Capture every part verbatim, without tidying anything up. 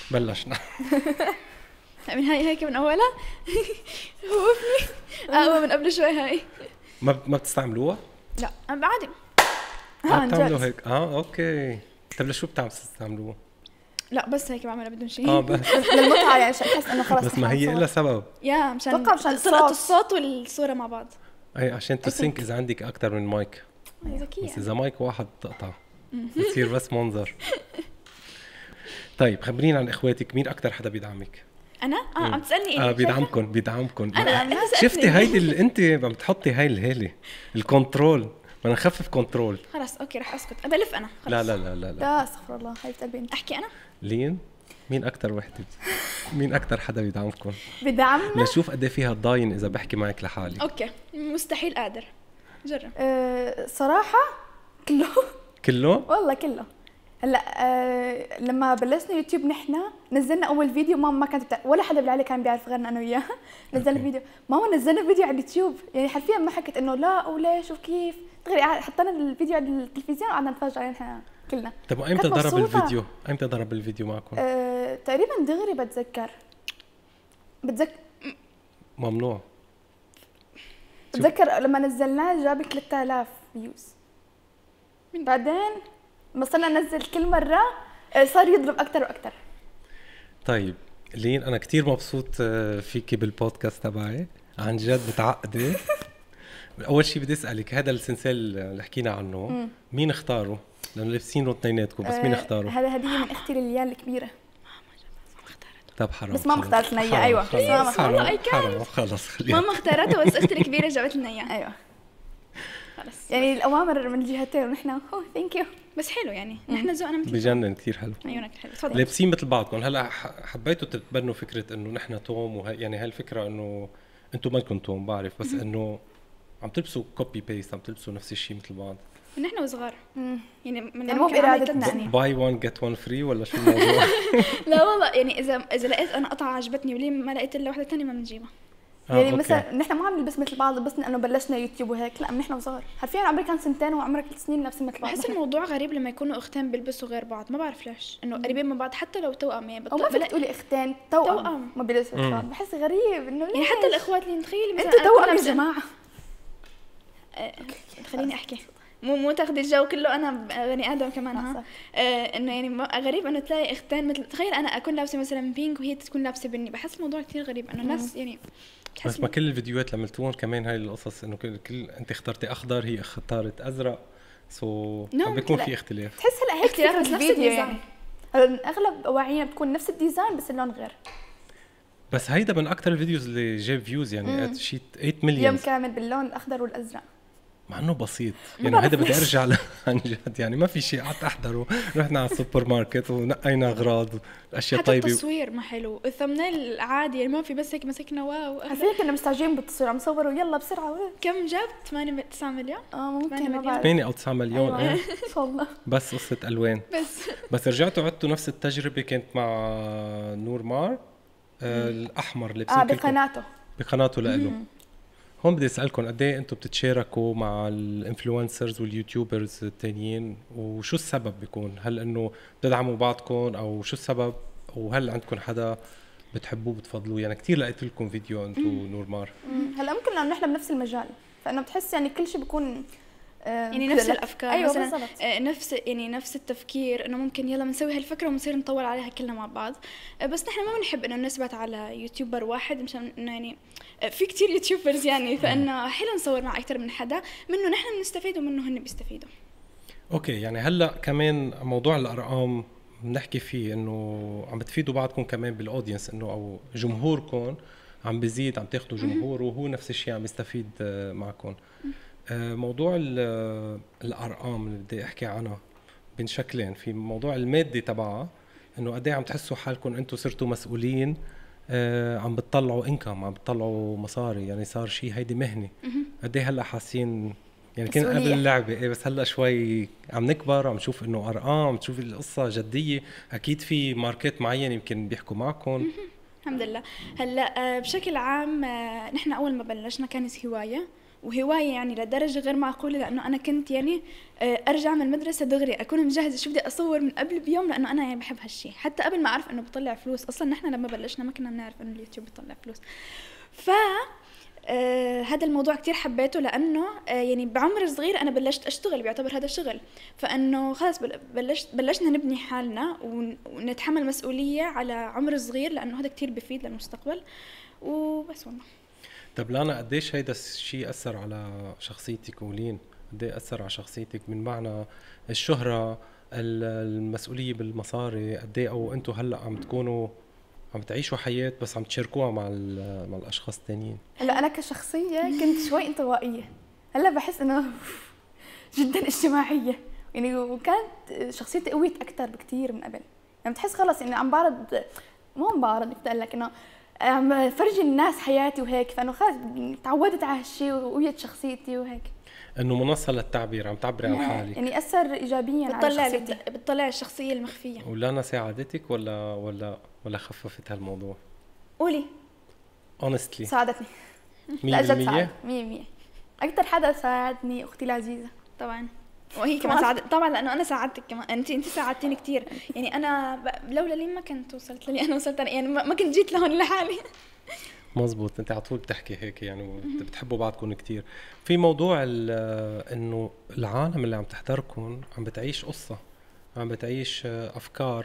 بلشنا. من هاي هيك من اولها. خوفني اقوى من قبل شوي. هاي ما ما بتستعملوها؟ لا عادي. اه بتعملوا هيك. اه اوكي. طيب لشو بتستعملوها؟ لا بس هيك بعملها بدون شيء. اه بس للمتعه يعني، عشان احس انه خلص. بس ما هي لها سبب. يا مشان اتوقع مشان سرعه الصوت. الصوت والصوره مع بعض. اي عشان تسينك اذا عندك اكثر من مايك. ذكيه. بس اذا مايك واحد تقطع بتصير بس منظر. طيب خبرينا عن اخواتك، مين اكثر حدا بيدعمك؟ انا اه عم تسالني ايه؟ اه بيدعمكم بيدعمكم. انا شفتي هيدي اللي انت عم تحطي هاي الهاله الكنترول، بدنا نخفف كنترول. خلاص اوكي رح اسكت. بلف انا خلص. لا لا لا لا لا لا استغفر الله، حبيبه قلبي. احكي انا. لين مين اكثر وحده، مين اكثر حدا بيدعمكم؟ بدعمنا لشوف قد ايه فيها ضاين اذا بحكي معك لحالي. اوكي مستحيل قادر. جرب. أه صراحه كله. كله والله كله. هلا أه لما بلشنا يوتيوب نحن نزلنا اول فيديو، ماما ما كانت بتاع... ولا حدا بالعائله كان بيعرف غيرنا انا وياها. نزلنا فيديو، ماما نزلنا فيديو على اليوتيوب، يعني حرفيا ما حكت انه لا وليش وكيف، دغري حطينا الفيديو على التلفزيون وقعدنا نتفرج عليه نحن كلنا. طب ايمتى ضرب الفيديو؟ ايمتى ضرب الفيديو معكم؟ أه تقريبا دغري بتذكر بتذكر ممنوع. بتذكر لما نزلناه جاب ثلاثة آلاف فيوز. بعدين ما صرنا ننزل كل مره صار يضرب اكثر واكثر. طيب لين انا كتير مبسوط فيكي بالبودكاست تبعي، عن جد متعقده. اول شيء بدي اسالك، هذا السلسال اللي حكينا عنه مم. مين اختاره؟ لانه لابسينه اثنيناتكم، بس مين اختاره؟ هذا هديه من اختي ليليان الكبيره. طب حرام. بس ماما اختارت لنا اياه. ايوه بس ماما اختارت. حرام خلص خليها. ماما اختارته بس اختي الكبيره جابت لنا اياه. ايوه خلص. يعني الاوامر من الجهتين ونحن اوه ثانك يو. بس حلو يعني نحن ذوقنا مثل بجنن كثير حلو. عيونك حلو. تفضل. لابسين مثل بعضكم. هلا حبيتوا تتبنوا فكره انه نحن توم وه... يعني هالفكره انه انتم ما كنتم توم بعرف، بس انه عم تلبسوا كوبي بيست، عم تلبسوا نفس الشيء مثل بعض. من نحن وصغار يعني من مو بارادتنا يعني. باي وان جيت وان فري ولا شو الموضوع؟ لا والله يعني اذا اذا لقيت انا قطعه عجبتني ولي ما لقيت الا وحده ثانيه ما بنجيبها. يعني مثلا نحن ما عم نلبس مثل بعض بس انه بلشنا يوتيوب وهيك، لا نحن وصغار حرفيا عمري كان سنتين وعمرك ثلاث سنين لابسين مثل بعض. بحس الموضوع غريب لما يكونوا اختين بيلبسوا غير بعض، ما بعرف ليش انه قريبين من بعض حتى لو توأم يعني. او ما فيك تقولي اختين توأم, توأم. ما بيلبسوا مثل بعض. بحس غريب انه يعني حتى الاخوات اللي تخيلي مثلا انتوا توأم يا جماعه. أه خليني احكي مو مو تاخذي الجو كله انا بني ادم كمان. ها آه انه يعني غريب انه تلاقي اختين مثل تخيل انا اكون لابسه مثلا بينك وهي تكون لابسه بني. بحس الموضوع كثير غريب انه الناس يعني بس ما كل الفيديوهات اللي عملتوهم كمان هاي القصص انه كل, كل انت اخترتي اخضر هي اختارت ازرق، سو so عم بيكون في اختلاف. تحس هلا هيك اختلاف بس نفس الديزاين يعني. اغلب اواعينا بتكون نفس الديزاين بس اللون غير. بس هيدا من اكثر الفيديوز اللي جاب فيوز يعني شيء ثمانية مليون يوم كامل باللون الاخضر والازرق، مع انه بسيط يعني. هذا بدي ارجع ل... عن جد يعني ما في شيء. قعدت احضره، رحنا على السوبر ماركت ونقينا اغراض اشياء طيبه. حتى التصوير ما حلو، الثمنيل عادي يعني ما في بس هيك مسكنا واو. عارفين كنا مستعجلين بالتصوير، عم نصور ويلا بسرعه. كم جاب؟ ثمانية تسعة مليون. اه ممكن ما بعرف ثمانية او تسعة مليون. أيوة. ايه ان شاء الله. بس قصه الوان. بس بس رجعتوا عدتوا نفس التجربه كانت مع نور مار آه الاحمر اللي اه بقناته بقناته لإله. هون بدي اسالكم قد ايه انتم بتتشاركوا مع الانفلونسرز واليوتيوبرز التانيين، وشو السبب بيكون؟ هل انه بتدعموا بعضكم او شو السبب؟ وهل عندكم حدا بتحبوه بتفضلوه؟ يعني كثير لقيت لكم فيديو انتم ونور مار. هلا ممكن لانه نحن بنفس المجال فانه بتحس يعني كل شيء بيكون آه يعني نفس الافكار. أيوة مثلا بالضبط. آه نفس يعني نفس التفكير انه ممكن يلا بنسوي هالفكره ونصير نطول عليها كلنا مع بعض. آه بس نحن ما بنحب انه نثبت على يوتيوبر واحد مشان انه يعني آه في كتير يوتيوبرز يعني فانه حلو نصور مع اكثر من حدا منه نحن بنستفيد ومنه هن بيستفيدوا. اوكي يعني هلا كمان موضوع الارقام بنحكي فيه انه عم بتفيدوا بعضكم كمان بالاودينس، انه او جمهوركم عم بيزيد، عم تاخذوا جمهور وهو نفس الشيء عم يستفيد معكم. موضوع الارقام اللي بدي احكي عنها بين شكلين، في موضوع المادي تبعها انه قد ايه عم تحسوا حالكم انتم صرتوا مسؤولين، عم بتطلعوا انكم، عم بتطلعوا مصاري، يعني صار شيء هيدي مهنه. قد ايه هلا حاسين يعني كان قبل اللعبه ايه بس هلا شوي عم نكبر، عم نشوف انه ارقام، عم تشوف القصه جديه، اكيد في ماركات معينه يمكن بيحكوا معكم. الحمد لله. هلا بشكل عام نحن اول ما بلشنا كانت هوايه وهوايه يعني لدرجه غير معقوله، لانه انا كنت يعني ارجع من المدرسه دغري اكون مجهزه شو بدي اصور من قبل بيوم، لانه انا يعني بحب هالشيء حتى قبل ما اعرف انه بطلع فلوس. اصلا نحن لما بلشنا ما كنا بنعرف انه اليوتيوب بيطلع فلوس. ف آه هذا الموضوع كتير حبيته، لأنه آه يعني بعمر صغير أنا بلشت أشتغل، بيعتبر هذا شغل، فأنه خلاص بلشت بلشنا نبني حالنا ونتحمل مسؤولية على عمر صغير، لأنه هذا كتير بفيد للمستقبل. وبس والله. طب لانا قديش هيدا الشيء أثر على شخصيتك ولين؟ قديش أثر على شخصيتك من معنى الشهرة، المسؤولية بالمصاري قديه، أو أنتوا هلأ عم تكونوا عم تعيشوا حياة بس عم تشاركوها مع مع الاشخاص التانيين؟ هلا انا كشخصيه كنت شوي انطوائيه، هلا بحس انه جدا اجتماعيه يعني، وكانت شخصيتي قويت اكثر بكثير من قبل. يعني بتحس خلص اني عم بعرض، مو عم بعرض، بدي اقول لك انه عم فرجي الناس حياتي وهيك، فانه خلص تعودت على هالشيء وقويت شخصيتي وهيك. انه منصه للتعبير، عم تعبري عن حالك، يعني اثر ايجابيا على شخصيتي، بتطلع الشخصيه المخفيه. ولانا ساعدتك ولا ولا ولا خففت هالموضوع؟ قولي honestly ساعدتني مية بالمية مية بالمية. اكثر حدا ساعدني اختي العزيزه طبعا، وهي كمان ساعدت طبعا، لانه انا ساعدتك كمان، انت انت ساعدتيني كثير يعني. انا ب... لولا لي ما كنت وصلت لي انا وصلت أنا. يعني ما كنت جيت لهون لحالي. مزبوط، انت على طول بتحكي هيك يعني، بتحبوا بعضكم كتير. في موضوع انه العالم اللي عم تحضركم عم بتعيش قصه، عم بتعيش افكار،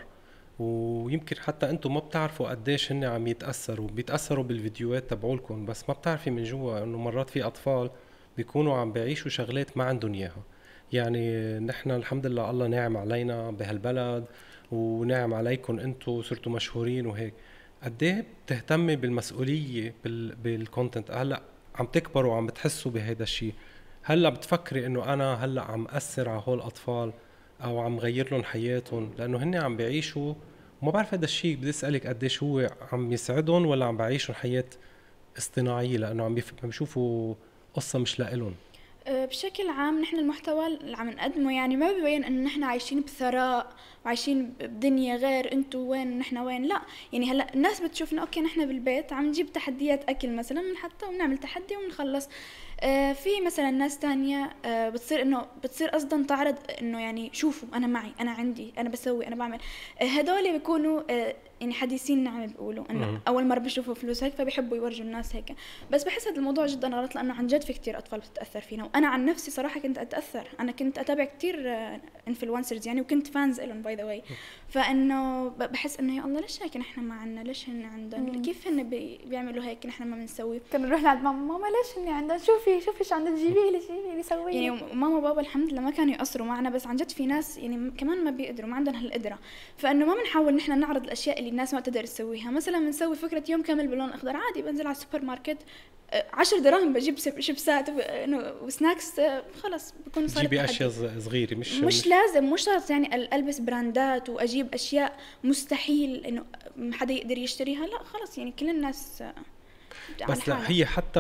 ويمكن حتى انتم ما بتعرفوا قديش هن عم يتاثروا بيتاثروا بالفيديوهات تبعولكم، بس ما بتعرفي من جوا انه مرات في اطفال بيكونوا عم بيعيشوا شغلات ما عندهم اياها. يعني نحن الحمد لله الله ناعم علينا بهالبلد، وناعم عليكم انتم صرتوا مشهورين وهيك. قد ايه بتهتمي بالمسؤوليه بالكونتنت؟ هلا عم تكبروا وعم بتحسوا بهذا الشيء، هلا بتفكري انه انا هلا عم اثر على هول الاطفال او عم غير لهم حياتهم، لانه هن عم بيعيشوا، وما بعرف هذا الشيء بدي اسالك قديش هو عم يسعدهم ولا عم بيعيشوا حياه اصطناعيه لانه عم بيشوفوا قصه مش لإلهم؟ بشكل عام نحن المحتوى اللي عم نقدمه يعني ما بيبين انه نحن عايشين بثراء وعايشين بدنيا غير انتو وين ونحن وين، لا يعني هلا الناس بتشوفنا اوكي نحن بالبيت عم نجيب تحديات اكل مثلا بنحطها وبنعمل تحدي وبنخلص. آه في مثلا ناس تانية آه بتصير انه بتصير اصلا تعرض انه يعني شوفوا انا معي، انا عندي، انا بسوي، انا بعمل. آه هدول بيكونوا آه يعني حديثين نعم بيقولوا انه اول مره بيشوفوا فلوس هيك فبيحبوا يورجوا الناس هيك، بس بحس هذا الموضوع جدا غلط، لانه عن جد في كتير اطفال بتتاثر فينا، وانا عن نفسي صراحه كنت اتاثر. انا كنت اتابع كتير انفلونسرز يعني، وكنت فانز لهم باي ذا واي، فانه بحس انه يا الله ليش هيك نحن ما عندنا، ليش هن عندهم، كيف هن بي بيعملوا هيك نحن ما بنسوي. كنا نروح لعند ماما، ماما ليش هن عندهم، شوفي شوفي ايش عندها، جيبي لي جيبي لي سوي يعني. ماما وبابا الحمد لله ما كانوا يقصروا معنا، بس عن جد في ناس يعني كمان ما بيقدروا، ما عندهم هالقدره، فانه ما بنحاول نحن نعرض الاشياء اللي الناس ما تقدر تسويها. مثلا بنسوي فكره يوم كامل باللون الاخضر، عادي بنزل على السوبر ماركت عشر دراهم بجيب شيبسات وسناكس، خلص بكون صار جيبي اشياء صغيره، مش مش, مش لازم مش شرط يعني البس براندات واجيب اشياء مستحيل انه حدا يقدر يشتريها، لا خلص يعني كل الناس. بس لا هي حتى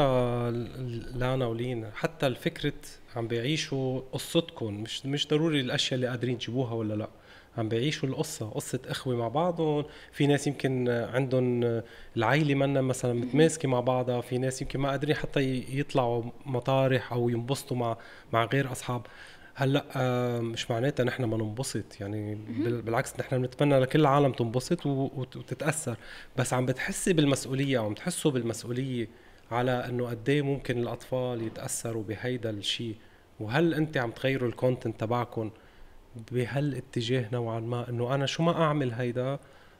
لانا ولين حتى الفكره عم بيعيشوا قصتكم، مش مش ضروري الاشياء اللي قادرين تجيبوها ولا لا، عم بيعيشوا القصة، قصة إخوة مع بعضهم. في ناس يمكن عندهم العائلة منا مثلا متماسكة مع بعضها، في ناس يمكن ما قادرين حتى يطلعوا مطارح أو ينبسطوا مع مع غير أصحاب. هلا مش معناتها نحن ما ننبسط يعني، بالعكس نحن بنتمنى لكل العالم تنبسط وتتأثر، بس عم بتحسي بالمسؤولية أو عم تحسوا بالمسؤولية على إنه قديه ممكن الأطفال يتأثروا بهيدا الشيء، وهل أنت عم تغيروا الكونتنت تبعكم بهالاتجاه نوعا ما، انه انا شو ما اعمل هيدا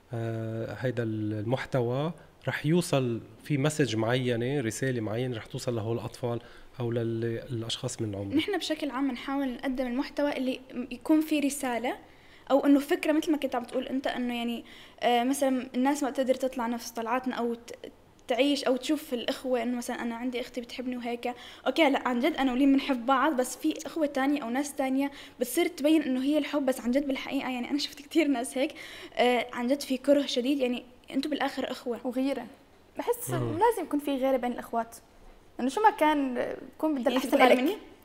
آه هيدا المحتوى رح يوصل في مسج معينه، رساله معينه رح توصل لهول الاطفال او للاشخاص من عمرهم. نحن بشكل عام بنحاول نقدم المحتوى اللي يكون فيه رساله، او انه فكره مثل ما كنت عم تقول انت، انه يعني آه مثلا الناس ما تقدر تطلع نفس طلعاتنا او تعيش او تشوف الاخوه، انه مثلا انا عندي اختي بتحبني وهيك، اوكي لا عن جد انا ولين بنحب بعض، بس في اخوه تانية او ناس تانية بتصير تبين انه هي الحب، بس عن جد بالحقيقه يعني انا شفت كتير ناس هيك آه عن جد في كره شديد، يعني انتم بالاخر اخوه. وغيره، بحس لازم يكون في غيره بين الاخوات، انه شو ما كان يكون بدها الاحسن لك.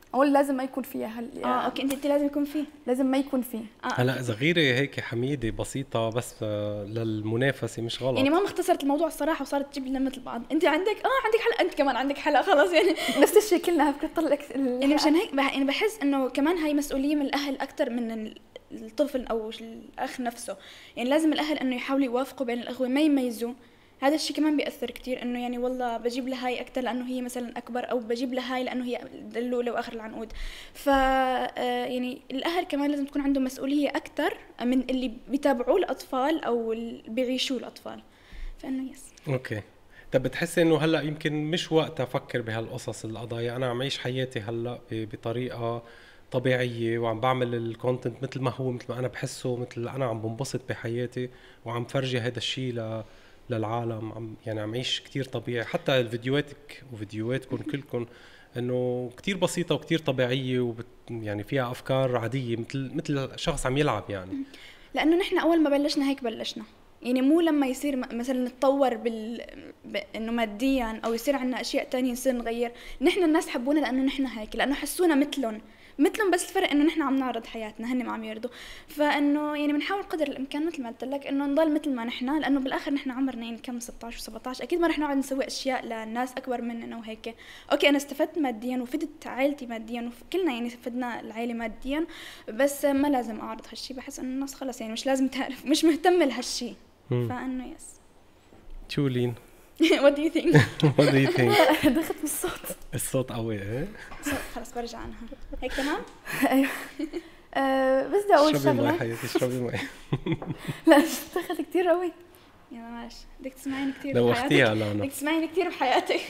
اقول لازم ما يكون فيها هل اه اوكي انت انت لازم يكون فيه لازم ما يكون فيه. آه هلا اذا غيره هيك حميده بسيطه بس آه، للمنافسه مش غلط. يعني ماما اختصرت الموضوع الصراحه وصارت تجيب لنا مثل بعض. انت عندك اه عندك حلقه، انت كمان عندك حلقه، خلاص يعني نفس الشيء كلنا بتطلع لك يعني مشان هيك بح يعني بحس انه كمان هاي مسؤوليه من الاهل اكثر من الطفل او الاخ نفسه. يعني لازم الاهل انه يحاولوا يوافقوا بين الاخوه ما يميزوا. هذا الشيء كمان بيأثر كتير، انه يعني والله بجيب لها هاي اكثر لانه هي مثلا اكبر، او بجيب لها هاي لانه هي دلوله واخر العنقود. ف يعني الاهل كمان لازم تكون عندهم مسؤوليه اكثر من اللي بيتابعوه الاطفال او اللي بيعيشوه الاطفال. فانه يس اوكي. طب بتحسي انه هلا يمكن مش وقت افكر بهالقصص القضايا، انا عم عيش حياتي هلا بطريقه طبيعيه وعم بعمل الكونتنت مثل ما هو، مثل ما انا بحسه، مثل انا عم بنبسط بحياتي وعم فرجي هذا الشيء ل للعالم. عم يعني عم عيش كتير طبيعي. حتى الفيديوهاتك وفيديوهاتكم كلكم انه كتير بسيطه وكتير طبيعيه وبت يعني فيها افكار عاديه مثل مثل شخص عم يلعب يعني. لانه نحن اول ما بلشنا هيك بلشنا، يعني مو لما يصير مثلا نتطور بال ب... انه ماديا او يصير عندنا اشياء تانية نصير نغير. نحن الناس حبونا لانه نحن هيك، لانه حسونا مثلهم مثلهم بس الفرق انه نحن عم نعرض حياتنا، هن ما عم يرضوا. فانه يعني بنحاول قدر الامكان مثل ما قلت لك انه نضل مثل ما نحن، لانه بالاخر نحن عمرنا يعني كم ستة عشر سبعة عشر، اكيد ما رح نقعد نسوي اشياء للناس اكبر مننا وهيك. اوكي انا استفدت ماديا وفدت عائلتي ماديا وكلنا يعني فدنا العائله ماديا، بس ما لازم اعرض هالشيء. بحس انه الناس خلص يعني مش لازم تعرف، مش مهتمه لهالشيء. فانه يس. شو لين؟ What do you think؟ What do you think؟ دخلت بالصوت. الصوت قوي ايه؟ خلص برجع عنها هيك تمام؟ ايوه. أه بس بدي اقول اشربي مي شغله. حياتي، اشربي مي. لا دخلت كثير قوي. يلا ماشي، بدك تسمعيني كثير دوختيها لانا. بدك تسمعيني كثير بحياتك.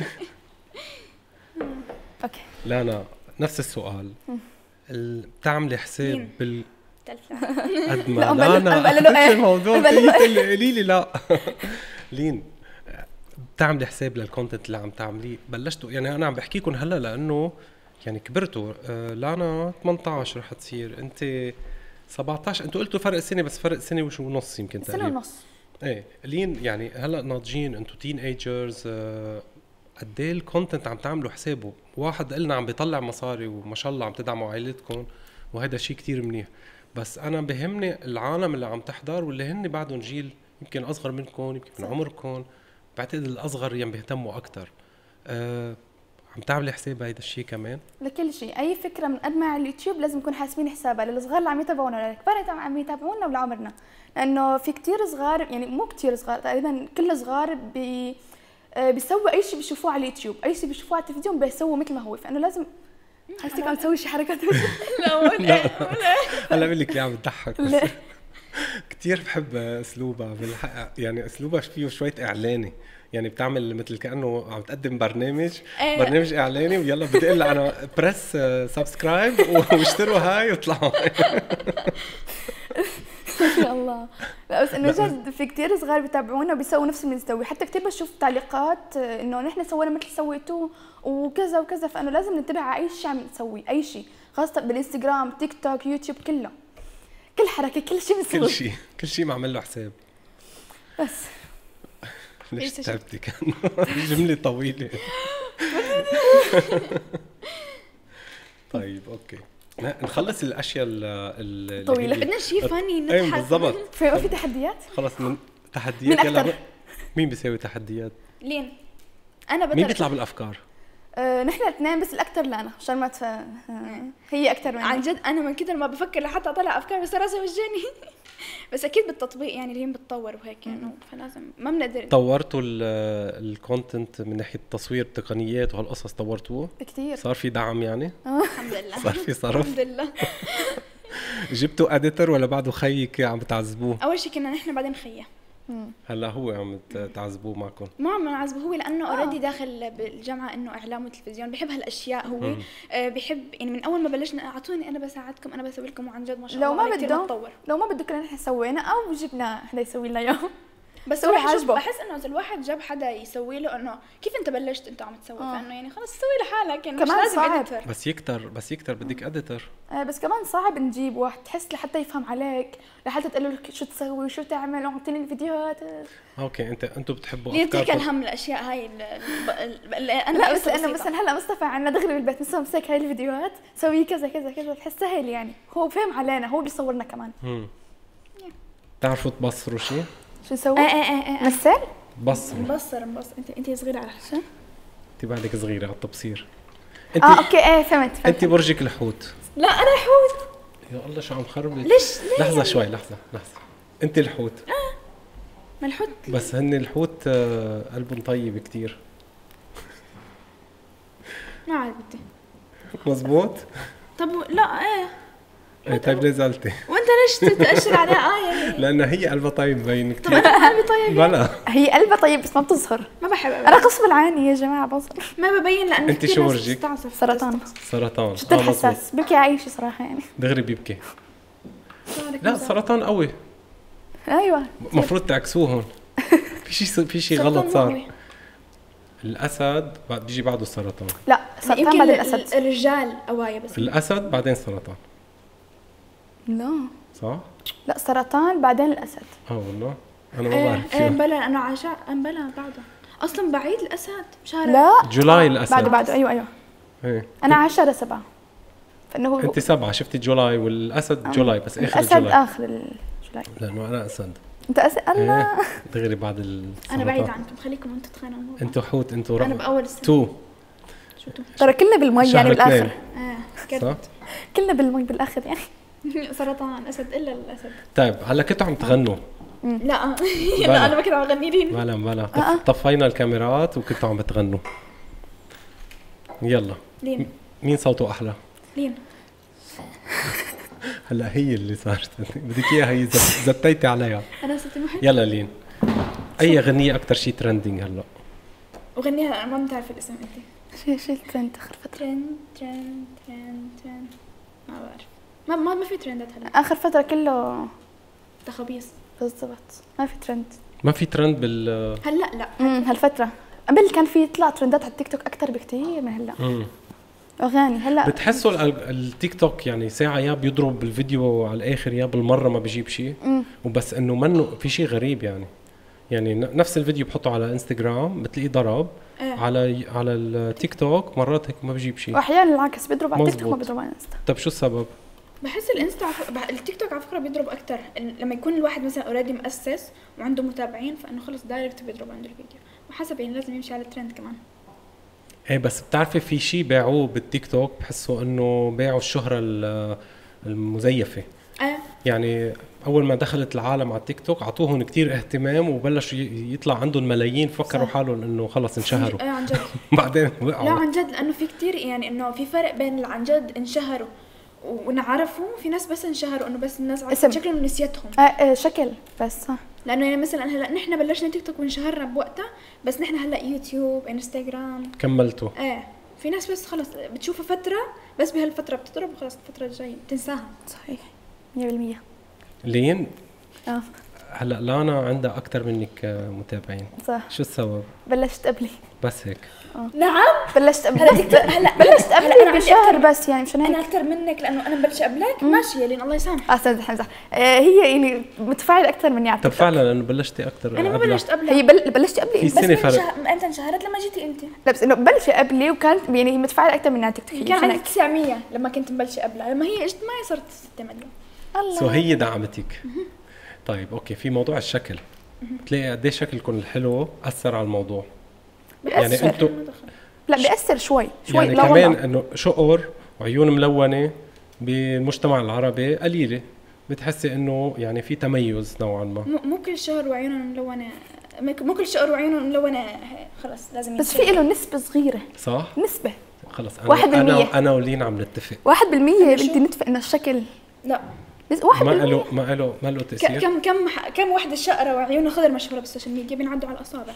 اوكي لانا نفس السؤال، بتعملي حساب بال قد ما لا، لانا أنا بقول له إيه. الموضوع أنا بقول له قولي قولي لي لا. لين بتعملي حساب للكونتنت اللي عم تعمليه؟ بلشتوا يعني انا عم بحكيكم هلا لانه يعني كبرتوا. آه لانا ثمانية عشر رح تصير، انت سبعة عشر، انتوا قلتوا فرق سنه بس فرق سنه وشو ونص يمكن سنة تقريبا. ونص. ايه لين يعني هلا ناضجين، انتوا تين ايجرز. آه قد ايه الكونتنت عم تعملوا حسابه؟ واحد قلنا عم بيطلع مصاري وما شاء الله عم تدعموا عائلتكم وهذا شيء كتير منيح، بس انا بهمني العالم اللي عم تحضر واللي هن بعدهم جيل يمكن اصغر منكم، يمكن من عمركم. بعتقد الاصغر يعني بيهتموا اكثر. أه عم تعملي حساب هيدا الشيء كمان؟ لكل شيء، اي فكره من قد ما على اليوتيوب لازم نكون حاسبين حسابها للصغار اللي عم يتابعونا وللكبار اللي عم يتابعونا ولعمرنا، لانه في كتير صغار يعني مو كتير صغار، تقريبا كل صغار بي بيسووا اي شيء بيشوفوه على اليوتيوب، اي شيء بيشوفوه على التلفزيون بيسووا مثل ما هو. فانه لازم حسيت عم تسوي شي حركات. لا ولا هلا بقول لك ليه عم بتضحك. لا كتير بحب اسلوبها بالحق، يعني اسلوبها فيه شويه اعلاني، يعني بتعمل مثل كانه عم تقدم برنامج برنامج اعلاني ويلا بدي اقول لها انا بريس سبسكرايب واشتروا هاي واطلعوا. يا الله. لا بس انه جد في كتير صغار بيتابعونا وبيسووا نفس اللي بنسوي، حتى كتير بشوف تعليقات انه نحن سوينا مثل سويتوه وكذا وكذا. فانه لازم ننتبه على اي شيء عم نسوي، اي شيء، خاصه بالانستغرام تيك توك يوتيوب، كله كل حركه كل شيء بنسوي، كل شيء كل شيء معمل له حساب. بس ليش تعبتي؟ كان جمله طويله. طيب اوكي نخلص الاشياء طويله. بدنا شيء فاني نضحك. ايوه بالضبط. في في تحديات خلص من تحديات. يلا مين بيسوي تحديات؟ لين انا بدي مين بيطلع بالافكار؟ آه، نحن الاثنين بس الاكثر لانا عشان ما تف... آه، هي اكثر مني عن جد. انا من كثر ما بفكر لحتى اطلع افكار بس راسي وجهني. بس اكيد بالتطبيق يعني اللي هي بتطور وهيك يعني، فلازم ما بنقدر. طورتوا الكونتنت من ناحيه التصوير التقنيات وهالقصص؟ طورتوه كثير، صار في دعم يعني؟ الحمد لله صار في صرف الحمد لله. جبتوا اديتور ولا بعده خيك عم بتعذبوه؟ اول شيء كنا نحن بعدين خيه. هلا هو عم تعذبوه معكم؟ ما عم نعذبه هو، لانه اوريدي داخل بالجامعه انه اعلام وتلفزيون، بحب هالاشياء هو. آه بحب يعني من اول ما بلشنا اعطوني انا بساعدكم انا بسوي لكم، وعن جد ما شاء الله لو ما بده لو ما بده كنا نحن سوينا او جبنا حدا يسوي لنا اياه. بس هو بحس عاجبه. بحس انه اذا الواحد جاب حدا يسوي له انه كيف انت بلشت انت عم تسوي، آه. فانه يعني خلص سوي لحالك يعني، مش كمان لازم صعب. editor. بس يكتر بس يكتر بدك اديتر. آه بس كمان صعب نجيب واحد تحس لحتى يفهم عليك، لحتى تقول له شو تسوي وشو تعمل واعطيني الفيديوهات. اوكي انت انتوا بتحبوا ليه ترك افكار الهم الاشياء هاي ال- ال- ال- انا لا بحسها بس لانه بسيطة. مثلا هلا مصطفى عنا دغري بالبيت مثلا مسك هاي الفيديوهات سوي كذا كذا كذا، تحس سهل يعني، هو فهم علينا، هو بيصورنا كمان. امم بتعرفوا تبصروا شيء؟ شو نسوي؟ ايه ايه ايه مثل بصروا. مبصر مبصر. انت انت صغيره على حسب. انت بعدك صغيره على التبصير. انت اه اوكي ايه فهمت فهمت. انت برجك الحوت. لا انا حوت. يا الله شو عم خربط. ليش ليه لحظه يعني؟ شوي لحظه لحظه انت الحوت. ما الحوت بس هن الحوت آه، قلبهم طيب كتير. ما عاد بدي. مزبوط. طب و- لا ايه ايه طيب ليه زعلتي؟ وانت ليش تتاشر عليها اه يعني؟ لأن هي قلبها طيب مبين طب كتير. انا قلبي طيب يعني. بلا هي قلبها طيب بس ما بتظهر. ما بحب انا أبدا. غصب عني يا جماعه بظهر. ما ببين لانه أنت كتير شو ناس ورجيك؟ بتستعصف. سرطان. سرطان. شو آه، مزبوط. حساس ببكي عايشه صراحه يعني. دغري بيبكي. بتستعصف. لا سرطان قوي. ايوه المفروض تعكسوه هون. في شيء في شيء سرطان غلط مو صار. قوي. الأسد بعد بيجي بعده السرطان. لا سرطان يمكن بعد ال- الاسد. الرجال قوايا بس. الأسد بعدين سرطان. لا صح؟ لا سرطان بعدين الاسد. اه والله أنا ما ايه بعرف ايه فيها. بلا انا عشاء بلا بعده اصلا بعيد الاسد شهر. لا جولاي الأسد. بعده بعده ايوه ايوه. ايه انا عشرة سبعة فانه هو أنت سبعة شفتي جولاي والأسد جولاي بس آخر الاسد جولاي. اخر الجولاي. لأنه أنا أسد. انت اسد الله. إيه دغري بعد السرطان. انا بعيد عنكم خليكم انتم تخانقوا. أنتوا حوت أنتوا انا رقم. باول السنه. تو شو تو؟ ترى كلنا بالمي يعني شهر بالاخر. اثنين اه صح؟ كرت. كلنا بالمي بالاخر يعني. سرطان اسد الا الاسد. طيب هلا كنتوا عم تغنوا. لا بلا. لا انا ما كنت عم غني لين. بلا بلا طف... طفينا الكاميرات وكنتوا عم بتغنوا. يلا لين مين صوته أحلى؟ لين هلا هي اللي صارت بدك اياها هي زت- زتيتي عليها. انا ستي محي يلا لين اي اغنيه اكثر شيء ترندنج هلا؟ وغنيها انا ما بتعرف الاسم انت. شو شو الترند اخر فتره؟ ترند ترند ترند ترند ما بعرف. ما ما ما في ترندات هلا. اخر فتره كله تخبيص بالضبط ما في ترند. ما في ترند بال هلا لا. امم هالفتره قبل كان في يطلع ترندات على التيك توك اكثر بكثير من هلا. مم. اغاني هلا بتحسوا ال- التيك توك يعني ساعه يا بيضرب الفيديو على الاخر يا بالمره ما بيجيب شيء. مم. وبس انه منه في شيء غريب يعني. يعني ن- نفس الفيديو بحطه على انستغرام بتلاقيه ضرب إيه. على على التيك توك مرات هيك ما بيجيب شيء. واحيانا العكس بيضرب على التيك توك ما مزبوط. بيضرب على الانستا. طب شو السبب؟ بحس الانستا على فكرة- بح- التيك توك على فكره بيضرب اكثر لما يكون الواحد مثلا اوريدي مؤسس وعنده متابعين، فانه خلص دايركت بيضرب عنده الفيديو، وحسب يعني لازم يمشي على الترند كمان. ايه بس بتعرفي في شيء باعوه بالتيك توك بحسوا انه باعوا الشهرة ال- المزيفة. اه يعني اول ما دخلت العالم على التيك توك اعطوهم كتير اهتمام وبلشوا ي- يطلع عندهم ملايين، فكروا صح. حالهم انه خلص انشهروا. اه عن جد. بعدين لا وقعوا. عن جد، لانه في كتير يعني انه في فرق بين اللي عن جد انشهروا ونعرفوا، في ناس بس انشهروا انه بس الناس اسم. عرفت شكلهم نسيتهم. آه آه شكل بس صح. لانه يعني مثلا هلا نحن بلشنا تيك توك وانشهرنا بوقتها، بس نحن هلا يوتيوب انستغرام. كملتوا. ايه في ناس بس خلص بتشوفها فتره، بس بهالفتره بتضرب وخلص الفتره الجايه بتنساها. صحيح مية بالمية. لين اه هلا لانا عندها اكثر منك آه، متابعين، صح شو السبب؟ بلشت قبلي. بس هيك. نعم بلشت هلا قبلي تيك توك هلا بلشت هلا قبلي انا عندي بشهر أكتر- بس يعني مشان هيك. انا اكثر منك لانه انا مبلشه قبلك ماشيه لين الله يسامحك. اه سمزح امزح. آه هي يعني متفاعل اكثر مني على طب التيك توك. فعلا انه بلشتي اكثر انا ما بلشت قبلك. هي بل... بلشت قبلي في بس سنة من فرق. شه... انت انشهرت لما جيتي انت. لا بس انه بلشت قبلي وكانت يعني متفاعل اكثر مني على التيك توك. كان مشان عندي هيك. تسعمية لما كنت مبلشه قبلها، لما هي اجت معي صرت ستة مليون. الله سو هي دعمتك. طيب اوكي، في موضوع الشكل بتلاقي قد ايه شكلكم الحلو اثر على الموضوع. يعني بيأثر. انتوا لا بيأثر شوي شوي يعني لا كمان والله. انه شقر وعيون ملونه بالمجتمع العربي قليله، بتحسي انه يعني في تميز نوعا ما. مو مو كل شهر وعيونهم ملونه، مو كل شهر وعيونهم ملونه خلص لازم بس ينشهر. في له نسبة صغيرة. صح؟ نسبة خلص انا واحد بالمية. انا انا ولين عم نتفق. واحد بالمية شو؟ بدي نتفق انه الشكل لا بس واحد ما بالمية. له ما له ما له ك- تاثير. كم كم ح- كم وحده شقره وعيونها خضر مشهوره بالسوشيال ميديا بينعدوا على الاصابع.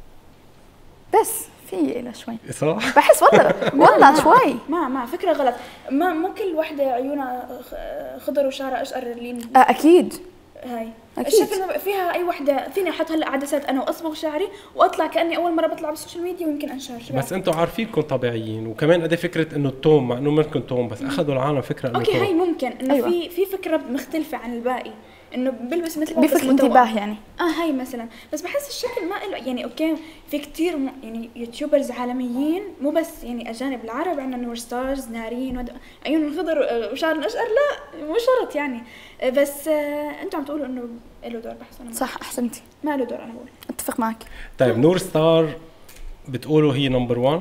بس في له شوي صح؟ بحس والله والله شوي. ما ما فكره غلط، ما مو كل وحده عيونها خ- خضر وشعرها اشقر لين. آه اكيد هاي أكيد. الشكل ما فيها اي وحده فيني احط هلا عدسات انا واصبغ شعري واطلع كاني اول مره بطلع بالسوشيال ميديا ويمكن انشهر. بس انتم عارفينكم طبيعيين، وكمان قد فكره انه التوم مع انه منكم توم بس اخذوا العالم فكره انه اوكي توم. هاي ممكن انه أيوة. في في فكره مختلفه عن الباقي انه بلبس مثل ما بيفك بس متوأم. انتباه يعني. اه هاي مثلا، بس بحس الشكل ما له يعني اوكي في كتير م... يعني يوتيوبرز عالميين مو بس يعني اجانب، العرب عندنا نور ستارز نارين ود... عيون خضر آه، وشعر اشقر، لا مو شرط يعني آه، بس آه، انتم عم تقولوا انه له دور، بحس انا ما- صح احسنتي، ما له دور انا بقول. اتفق معك. طيب نور ستار بتقولوا هي نمبر واحد؟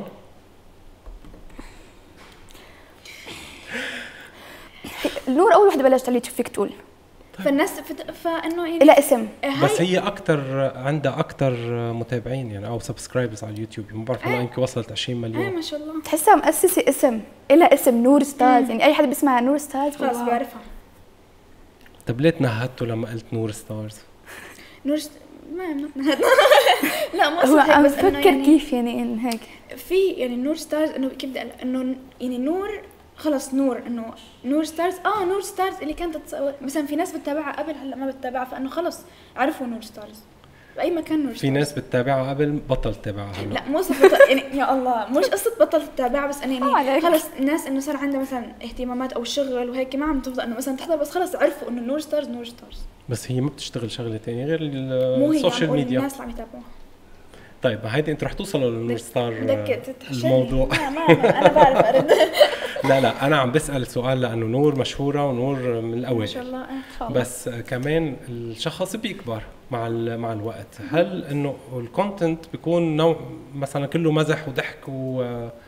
نور اول وحده بلشت على اليوتيوب فيك تقول، فالناس فت... فانه يعني لها اسم. آه، هاي بس هي اكثر عندها اكثر متابعين يعني او سبسكرايبرز على اليوتيوب، ما بعرف هلا يمكن وصلت عشرين آه مليون. ما شاء الله تحسها مؤسسه اسم، لها اسم نور ستارز، يعني اي حد بيسمع نور ستارز خلاص واو. بيعرفها. طب ليه تنهدتوا لما قلت نور ستارز؟ نور ست... ما ما لا ما هو قصدي هيك، عم بس انه بفكر يعني كيف يعني ان هيك. في يعني نور ستارز انه كيف بدي أقول- انه يعني نور خلص نور انه نور ستارز اه نور ستارز اللي كانت تتصور مثلا في ناس بتتابعها قبل هلا ما بتتابعها، فانه خلص عرفوا نور ستارز باي مكان نور في ستارز. ناس بتتابعها قبل بطل تتابعها هلا. لا مو قصة بطل يعني يا الله مش قصة بطل تتابعها، بس انا حرام يعني عليك. خلص الناس انه صار عندها مثلا اهتمامات او شغل وهيك ما عم تفضل انه مثلا تحضر، بس خلص عرفوا انه نور ستارز نور ستارز. بس هي ما بتشتغل شغله ثانيه غير مو هي السوشيال عم بقول ميديا. الناس اللي عم يتابعوها. طيب هيدي انتوا رح توصلوا للنور ستار بدك تتحشرني. الموضوع. ما ما ما- انا بعرف ارد. لا لا انا عم بسال سؤال لانه نور مشهوره ونور من ما الاول، شاء الله آه. بس كمان الشخص بيكبر مع ال- مع الوقت. هل انه الكونتنت بيكون نوع مثلا كله مزح وضحك و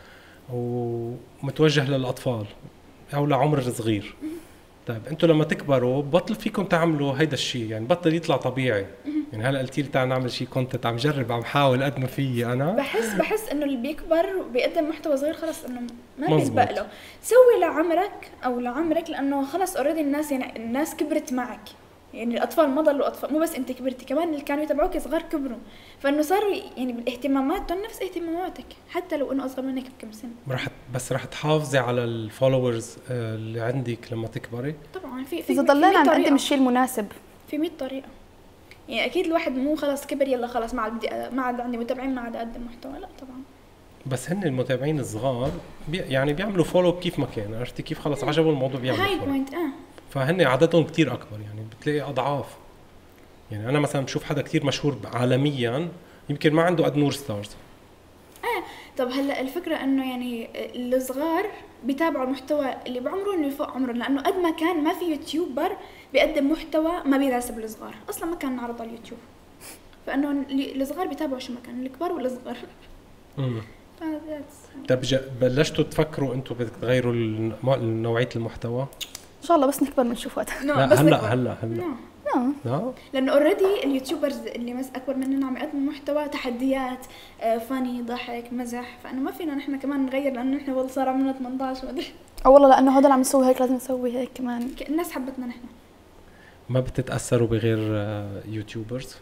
ومتوجه للاطفال او لعمر صغير؟ طيب انتوا لما تكبروا بطل فيكم تعملوا هيدا الشيء، يعني بطل يطلع طبيعي. يعني هلا قلتي لي تعال نعمل شيء كونتنت، عم جرب عم حاول قد ما فيي انا. بحس بحس انه اللي بيكبر وبيقدم محتوى صغير خلص انه ما مزبوط. بيسبق له. سوي لعمرك او لعمرك لانه خلص اوريدي الناس يعني الناس كبرت معك، يعني الاطفال ما ضلوا اطفال، مو بس انت كبرتي كمان اللي كانوا يتابعوك صغار كبروا، فانه صاروا يعني باهتماماتهم نفس اهتماماتك حتى لو انه اصغر منك بكم سنه. رح بس رح تحافظي على الفولورز اللي عندك لما تكبري. طبعا في في اذا في ضلينا مية عم طريقة. نقدم الشيء المناسب. في مية طريقه، يعني اكيد الواحد مو خلص كبر يلا خلص ما عاد بدي ما عاد عندي متابعين ما عاد اقدم محتوى، لا طبعا. بس هن المتابعين الصغار بي يعني بيعملوا فولو كيف ما كان، عرفتي كيف؟ خلص عجبوا الموضوع بيعملوا هاي فولو، البوينت اه فهن عددهم كتير اكبر، يعني بتلاقي اضعاف. يعني انا مثلا بشوف حدا كتير مشهور عالميا يمكن ما عنده قد نور ستارز. طب هلا الفكره انه يعني الصغار بيتابعوا المحتوى اللي بعمره اللي فوق عمره، لانه قد ما كان ما في يوتيوبر بيقدم محتوى ما بيناسب الصغار، اصلا ما كان نعرض على اليوتيوب، فانه اللي- الصغار بيتابعوا شو ما كان الكبار ولا الصغار. امم ف- طب جا- بلشتوا تفكروا انتم بدك تغيروا الم- نوعيه المحتوى؟ ان شاء الله بس نكبر بنشوف وقتها. No، لا بس هلا نكبر. هلا هلا No. آه. لا لانه اوريدي اليوتيوبرز اللي مس اكبر مننا عم يقدموا محتوى تحديات آه، فاني ضحك مزح، فانه ما فينا نحن كمان نغير لانه نحن والله صار عمرنا ثمانية عشر ما ادري او والله لانه هدول عم يسوي هيك لازم نسوي هيك كمان. ك- الناس حبتنا نحن. ما بتتاثروا بغير آه، يوتيوبرز؟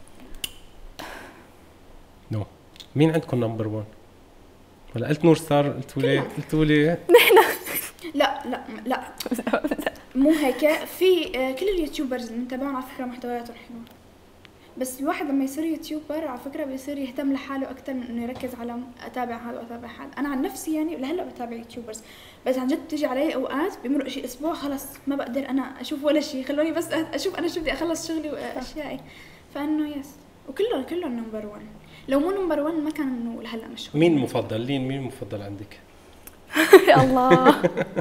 نو. مين عندكم نمبر واحد؟ ولا قلت نور ستار؟ قلتوا لي قلتوا لي لا لا لا مو هيك. في آه، كل اليوتيوبرز اللي متابعون على فكره محتوياتهم حلوه، بس الواحد لما يصير يوتيوبر على فكره بيصير يهتم لحاله اكثر من انه يركز على اتابع هذا واتابع هذا. انا عن نفسي يعني لهلا بتابع يوتيوبرز، بس عن جد بتيجي علي اوقات بمرق شيء اسبوع خلص ما بقدر انا اشوف ولا شيء، خلوني بس اشوف انا شو بدي اخلص شغلي واشيائي. فانه يس وكلهم كلهم نمبر واحد، لو مو نمبر واحد ما كانوا انه لهلا مشهور. مين المفضل؟ لين مين المفضل عندك؟ يا الله.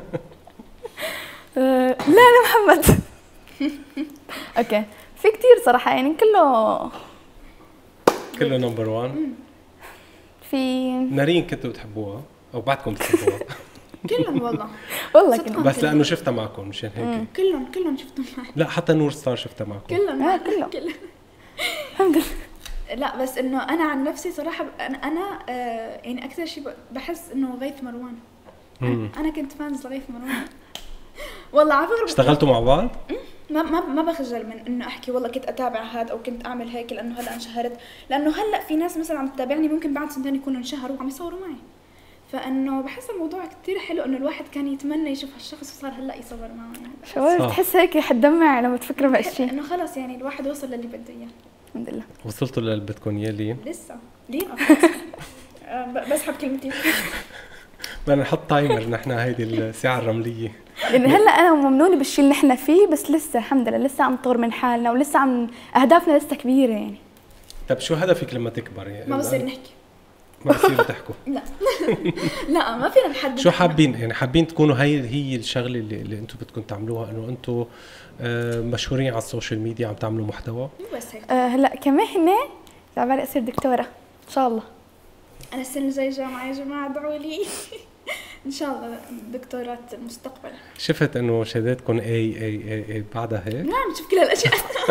آه، لا لا محمد. اوكي في كتير صراحه يعني كله كله نمبر واحد. في نارين كنتوا بتحبوها او بعدكم بتحبوها؟ كلهم والله والله صدقاً. كنا بس لانه شفتها معكم مشان هيك. كلهم كلهم شفتهم معي لا حتى نور ستار شفتها معكم. كلهم آه، معي. كلهم. كلهم. الحمد لله. لا بس انه انا عن نفسي صراحه ب- انا انا آه يعني اكثر شيء ب- بحس انه غيث مروان. مم. انا كنت فانز لغيث مروان والله على فكره. اشتغلتوا مع بعض؟ ما ما ما بخجل من انه احكي والله كنت اتابع هذا او كنت اعمل هيك لانه هلا انشهرت، لانه هلا في ناس مثلا عم تتابعني ممكن بعد سنتين يكونوا انشهروا وعم يصوروا معي، فانه بحس الموضوع كتير حلو انه الواحد كان يتمنى يشوف هالشخص وصار هلا يصور معه يعني. شو بتحس هيك حتدمع لما تفكر بهالشيء انه خلص يعني الواحد وصل للي بده اياه. الحمد لله. وصلتوا للي بدكم اياه ليه؟ لسه ليه بسحب كلمتي. بدنا نحط تايمر نحن هيدي الساعه الرمليه. يعني هلا انا ممنونه بالشيء اللي نحن فيه، بس لسه الحمد لله لسه عم نطور من حالنا ولسه عم اهدافنا لسه كبيره يعني. طيب شو هدفك لما تكبر يعني؟ ما بصير نحكي. ما بصيروا تحكوا. لا لا ما فينا نحدد. شو حابين يعني حابين تكونوا هي هي الشغله اللي, اللي انتم بدكم تعملوها، انه انتم آه مشهورين على السوشيال ميديا عم تعملوا محتوى؟ مو بس هيك. أه هلا كمهنه على بالي اصير دكتوره ان شاء الله. انا السنه الجايه جامعه يا جماعه ادعوا لي. ان شاء الله دكتوراه المستقبل. شفت انه شهاداتكم اي اي اي اي بعدها هيك؟ نعم شوف كل هالاشياء.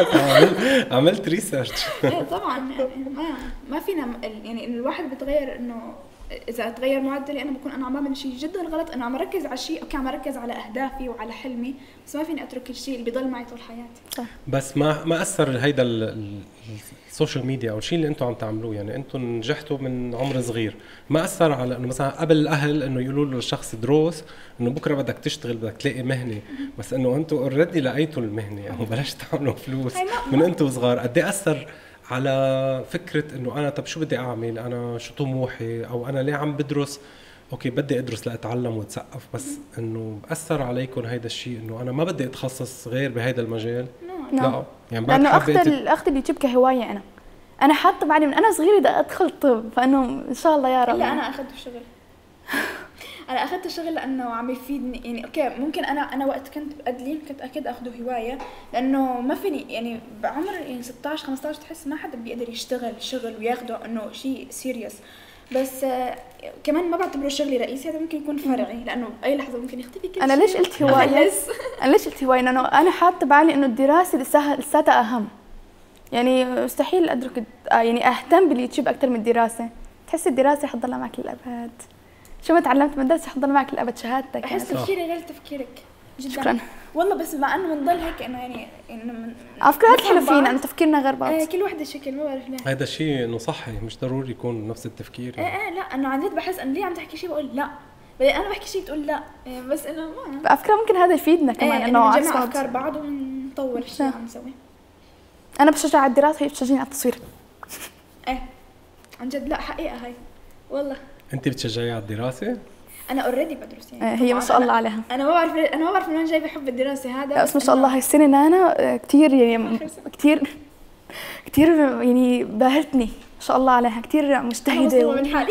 عملت ريسيرش. ايه طبعا يعني ما ما فينا يعني إن الواحد بتغير انه اذا تغير معدلي انا بكون انا عم بعمل شيء جدا غلط، انا عم اركز على شيء اوكي عم اركز على اهدافي وعلى حلمي، بس ما فيني اترك الشيء اللي بيضل معي طول حياتي. صح. بس ما ما اثر هيدا السوشيال ميديا او الشيء اللي انتم عم تعملوه، يعني انتم نجحتوا من عمر صغير، ما اثر على انه مثلا قبل الاهل انه يقولوا له الشخص دروس انه بكره بدك تشتغل بدك تلاقي مهنه، بس انه انتم اوريدي لقيتوا المهنه يعني وبلشتوا تعملوا فلوس من انتم صغار، قد ايه اثر على فكره انه انا طب شو بدي اعمل، انا شو طموحي، او انا ليه عم بدرس، اوكي بدي ادرس لاتعلم واتثقف، بس انه اثر عليكم هيدا الشيء انه انا ما بدي اتخصص غير بهيدا المجال؟ لا يعني بعد لانه اخذ اخذ اليوتيوب كهوايه، انا انا حاطه بعدي من انا صغيره بدي ادخل طب، فانه ان شاء الله يا رب. لا انا اخذت الشغل. انا اخذت الشغل لانه عم يفيدني يعني. اوكي ممكن انا انا وقت كنت بادلين كنت اكيد اخذه هوايه، لانه ما فيني يعني بعمر يعني ستة عشر خمسة عشر تحس ما حدا بيقدر يشتغل شغل وياخده انه شيء سيريس، بس آه كمان ما بعتبره شغلي رئيسي، هذا ممكن يكون فرعي لانه باي لحظه ممكن يختفي كل انا شيء. ليش قلت هوايه؟ انا ليش قلت هوايه؟ لانه انا حاطه بعلي انه الدراسه لساتها اهم، يعني مستحيل ادرك يعني اهتم باليوتيوب اكثر من الدراسه. تحس الدراسه حتضلها معك للابد، شو ما تعلمت مدرسه حتضل معك للابد شهادتك. احس يعني. تفكيري غير تفكيرك جدا. شكرا والله، بس مع انه بنضل هيك انه يعني انه على فكره هذا الحلو فينا انه تفكيرنا غير بعض. ايه كل وحده شكل ما بعرف ليه. هذا الشيء انه صحي، مش ضروري يكون نفس التفكير يعني. ايه ايه لا انه عن جد بحس انه ليه عم تحكي شيء بقول لا، بعدين انا بحكي شيء بتقول لا، إيه بس انه ما على فكره ممكن هذا يفيدنا كمان ايه انه نجمع افكار بعض ونطور الشيء عم نسويه. انا بشجع على الدراسه، هي بتشجعني على التصوير. ايه عن جد لا حقيقه هاي والله. انت بتشجعي على الدراسه؟ انا اوريدي بدرس يعني. هي ما شاء الله عليها. انا ما بعرف انا ما بعرف من وين جايبه حب الدراسه هذا، بس ما شاء الله هاي السنه نانا كثير يعني كثير كثير يعني باهرتني ما شاء الله عليها، كثير مجتهده و... من حالي.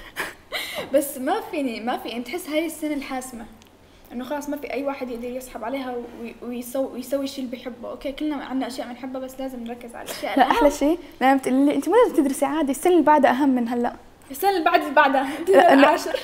بس ما فيني ما في يعني تحس هاي السنه الحاسمه انه خلاص ما في اي واحد يقدر يسحب عليها ويسوي ويسوي الشيء اللي بيحبه. اوكي كلنا عندنا اشياء بنحبها بس لازم نركز على الاشياء. لا احلى شيء لما بتقولي لي انت ما لازم تدرسي عادي، السنه اللي بعدها اهم من هلا. السنه اللي بعد اللي بعدها انت العاشر.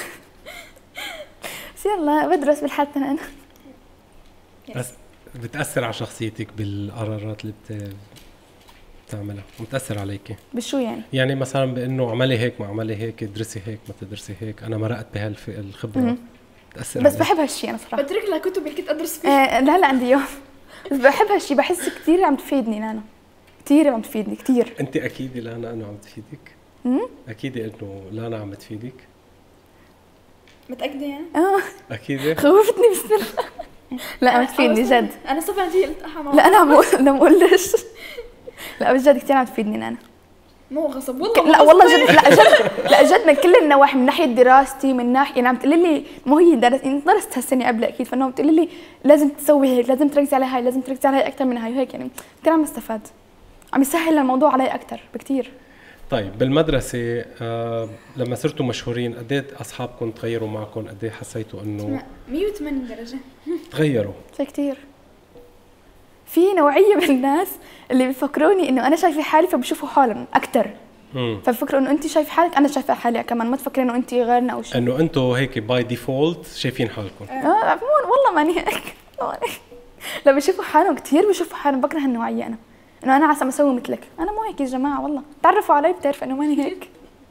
بس يلا بدرس بالحالتين انا. بس بتاثر على شخصيتك بالقرارات اللي بت بتعملها وبتاثر عليكي بشو يعني؟ يعني مثلا بانه اعملي هيك ما اعملي هيك، ادرسي هيك ما تدرسي هيك، انا مرقت بهالخبره بتاثر بس عليك. بحب هالشيء انا صراحه. بترك لها كتب اللي كنت ادرس فيها. آه لا لا عندي اياه، بس بحب هالشيء، بحس كثير عم تفيدني لانا، كثير عم تفيدني كثير. انت اكيد لانا انه عم تفيدك؟ امم اكيد انه لانا عم تفيدك؟ متاكده يعني؟ اه اكيد. خوفتني بسم الله. لا عم تفيدني جد. انا صفا انت قلت لا انا عم انا بقول ليش. لا بجد كثير عم تفيدني لانا. مو غصب والله. لا والله جد لا جد لا جد من كل النواحي، من ناحيه دراستي، من ناحيه يعني عم تقولي لي مو هي درست انت درست هالسنه قبل اكيد، فانه عم تقولي لي لازم تسوي هيك، لازم تركزي على هاي، لازم تركزي على هاي اكثر من هاي وهيك، يعني كثير عم استفاد، عم يسهل الموضوع علي اكثر بكثير. طيب بالمدرسه آه لما صرتوا مشهورين قد ايه اصحابكم تغيروا معكم؟ قد ايه حسيتوا انه مية وثمانين درجه تغيروا؟ في كثير. في نوعيه من الناس اللي بيفكروني انه انا شايفه حالي فبشوفوا حالهم اكثر، فبفكروا انه انت شايفه حالك انا شايفه حالي كمان، ما تفكرين انه انت غيرنا او شيء، انه انتم هيك باي ديفولت شايفين حالكم. اه مو والله ماني هيك. لا بشوفوا حالهم كثير، بشوفوا حالهم، بكره هالنوعيه انا، انه انا عسى اسوي مثلك، انا مو هيك يا جماعه، والله تعرفوا علي بتعرفوا انه ماني هيك.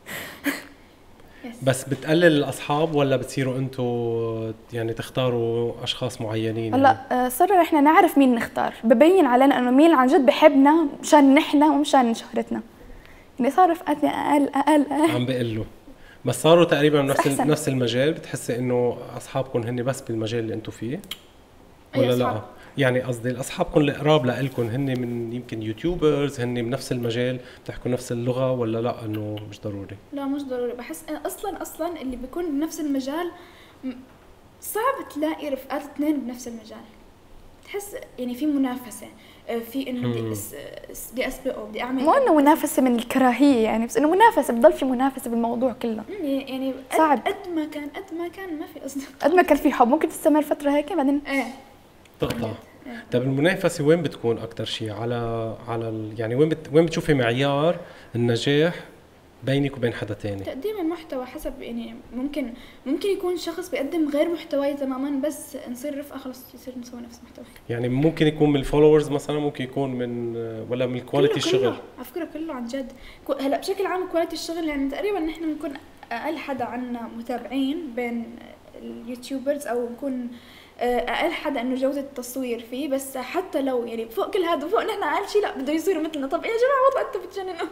بس بتقلل الاصحاب ولا بتصيروا انتم يعني تختاروا اشخاص معينين؟ هلا يعني؟ صرنا احنا نعرف مين نختار، ببين علينا انه مين عن جد بحبنا مشان نحن ومشان شهرتنا، يعني صار رفقاتنا اقل اقل اقل. عم بقول له بس صاروا تقريبا نفس أحسن. نفس المجال. بتحسي انه اصحابكم هن بس بالمجال اللي انتم فيه أي ولا لا؟ أصحاب؟ يعني قصدي اصحابكم القراب لكم هن من يمكن يوتيوبرز، هن بنفس المجال، بتحكوا نفس اللغه ولا لا انه مش ضروري؟ لا مش ضروري. بحس أنا اصلا اصلا اللي بيكون بنفس المجال م- صعب تلاقي رفقات اثنين بنفس المجال. تحس يعني في منافسه، آه، في انه بدي أس... أس- بدي اسبقه، بدي اعمل مو انه منافسه من الكراهيه يعني، بس انه منافسه، بضل في منافسه بالموضوع كله. مم، يعني قد- صعب. قد ما كان قد ما كان ما في اصلا. قد ما كان في حب ممكن تستمر فتره هيك بعدين ايه تقطع. طيب المنافسه وين بتكون اكثر شيء؟ على على ال... يعني وين بت... وين بتشوفي معيار النجاح بينك وبين حدا تاني؟ تقديم المحتوى حسب يعني ممكن ممكن يكون شخص بيقدم غير محتواي تماما، بس نصير رفقه خلص يصير نسوي نفس المحتوى. يعني ممكن يكون من الفولورز مثلا، ممكن يكون من ولا من كواليتي كله- الشغل؟ كله على فكره كله عن جد. كو- هلا بشكل عام كواليتي الشغل يعني تقريبا نحن بنكون اقل حدا عنا متابعين بين اليوتيوبرز، او نكون اقل حدا انه جوده التصوير فيه. بس حتى لو يعني فوق كل هذا وفوق نحن اقل شيء، لا بده يصيروا مثلنا. طب يا جماعه والله انتم بتجننوا.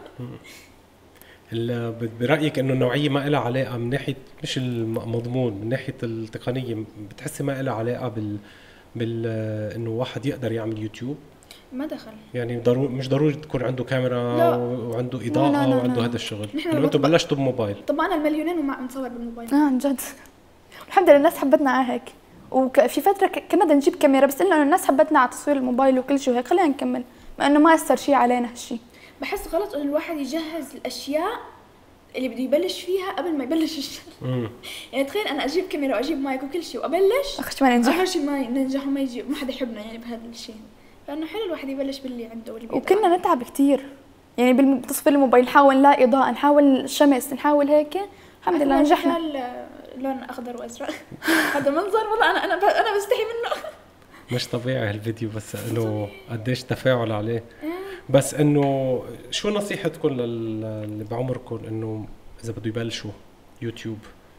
ال- ب- برايك انه النوعيه ما لها علاقه من ناحيه مش المضمون، من ناحيه التقنيه بتحسي ما لها علاقه بال بال انه واحد يقدر يعمل يوتيوب؟ ما دخل. يعني ضروري مش ضروري تكون عنده كاميرا لا. وعنده لا، اضاءه لا، لا، وعنده لا. هذا الشغل، نحن انه انتم بطبق- بلشتوا بموبايل. طب انا المليونين وما عم نصور بالموبايل. اه عن جد. الحمد لله الناس حبتنا على هيك. وفي فتره ك- كنا بدنا نجيب كاميرا، بس قلنا انه الناس حبتنا على تصوير الموبايل وكل شيء وهيك، خلينا نكمل، مع انه ما اثر شيء علينا هالشيء. بحس غلط انه الواحد يجهز الاشياء اللي بده يبلش فيها قبل ما يبلش الشغل. امم يعني تخيل انا اجيب كاميرا واجيب مايك وكل شيء وابلش، اخش ما ننجح. اخر شيء ما ننجح وما يجي ما حدا يحبنا يعني بهذا الشيء. فانه حلو الواحد يبلش باللي عنده واللي بيقدر وكنا عليه. نتعب كثير يعني بالتصوير الموبايل، نحاول نلاقي اضاءه، نحاول شمس، نحاول هيك. الحمد لله أحلى نجحنا. شغال، آه، لون اخضر وازرق. هذا منظر والله انا انا ب- انا بستحي منه. مش طبيعي هالفيديو، بس انه قديش تفاعل عليه. بس انه شو نصيحتكم لل- اللي بعمركم انه اذا بده يبلشوا يوتيوب؟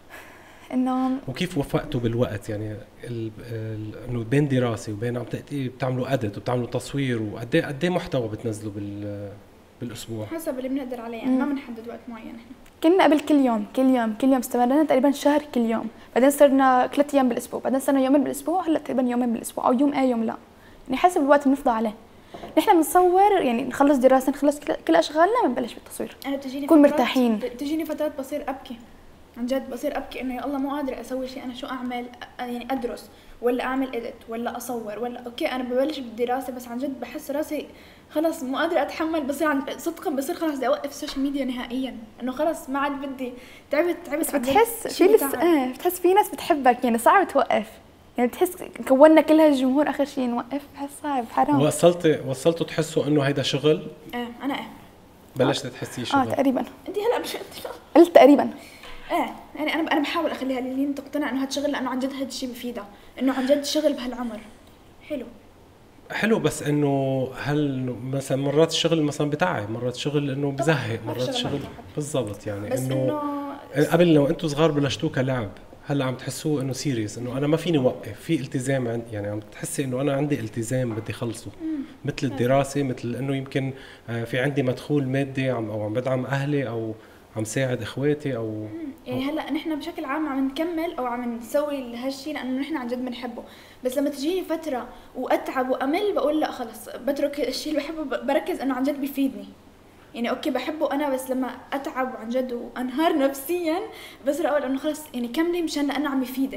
انه وكيف وفقتوا بالوقت؟ يعني ال- ال- انه بين دراسه وبين عم تأتي بتعملوا ادت وبتعملوا تصوير، وقد ايه قد ايه محتوى بتنزلوا بال بالاسبوع؟ حسب اللي بنقدر عليه يعني، ما بنحدد وقت معين احنا. كنا قبل كل يوم كل يوم كل يوم استمرنا تقريبا شهر كل يوم، بعدين صرنا ثلاث ايام بالاسبوع، بعدين صرنا يومين بالاسبوع، هلا تقريبا يومين بالاسبوع او يوم ايه يوم لا، يعني حسب الوقت بنفضى عليه. نحن بنصور يعني نخلص دراسه، نخلص كل- كل اشغالنا بنبلش بالتصوير. انا بتجيني نكون فترات- مرتاحين. بتجيني فترات بصير ابكي عن جد، بصير ابكي انه يا الله مو قادره اسوي شيء. انا شو اعمل؟ أ- يعني ادرس ولا اعمل اديت ولا اصور ولا اوكي انا ببلش بالدراسه، بس عن جد بحس راسي خلص مو قادره اتحمل. بصير عن صدقا بصير خلص بدي اوقف السوشيال ميديا نهائيا، انه خلص ما عاد بدي. تعبت تعبت بس عن جد. بتحس شي في لسه بتعب. ايه بتحس في ناس بتحبك، يعني صعب توقف، يعني بتحس كونا كل هالجمهور اخر شيء نوقف، بحس صعب حرام. وصلت وصلتوا تحسوا انه هيدا شغل؟ ايه انا ايه بلشت تحسيه اه شغل؟ تقريبا انت هلا مش انت لا. قلت تقريبا. ايه يعني انا انا بحاول اخليها لين تقتنع انه هذا شغل، لانه عن جد هذا الشيء بفيدها، انه عن جد شغل بهالعمر حلو. حلو، بس انه هل مثلا مرات الشغل مثلا بتعب، مرات شغل انه بزهق، ما في مرات شغل ما شغل بتعب. بالضبط يعني بس انه انه قبل لو انتم صغار بلشتوه كلعب، هلا عم تحسوه انه سيريس، انه انا ما فيني اوقف، في التزام عندي، يعني عم تحسي انه انا عندي التزام بدي خلصه، مثل الدراسه، مثل انه يمكن آه، في عندي مدخول مادي عم او عم بدعم اهلي او عم ساعد اخواتي او يعني هلا نحن بشكل عام عم نكمل او عم نسوي هالشيء لانه نحن عن جد بنحبه. بس لما تجيني فتره واتعب وامل بقول لا خلص بترك الشيء اللي بحبه، ب- بركز انه عن جد بيفيدني. يعني اوكي بحبه انا، بس لما اتعب عن جد وانهار نفسيا بصير اقول انه خلص يعني كملي مشان لانه عم يفيدك.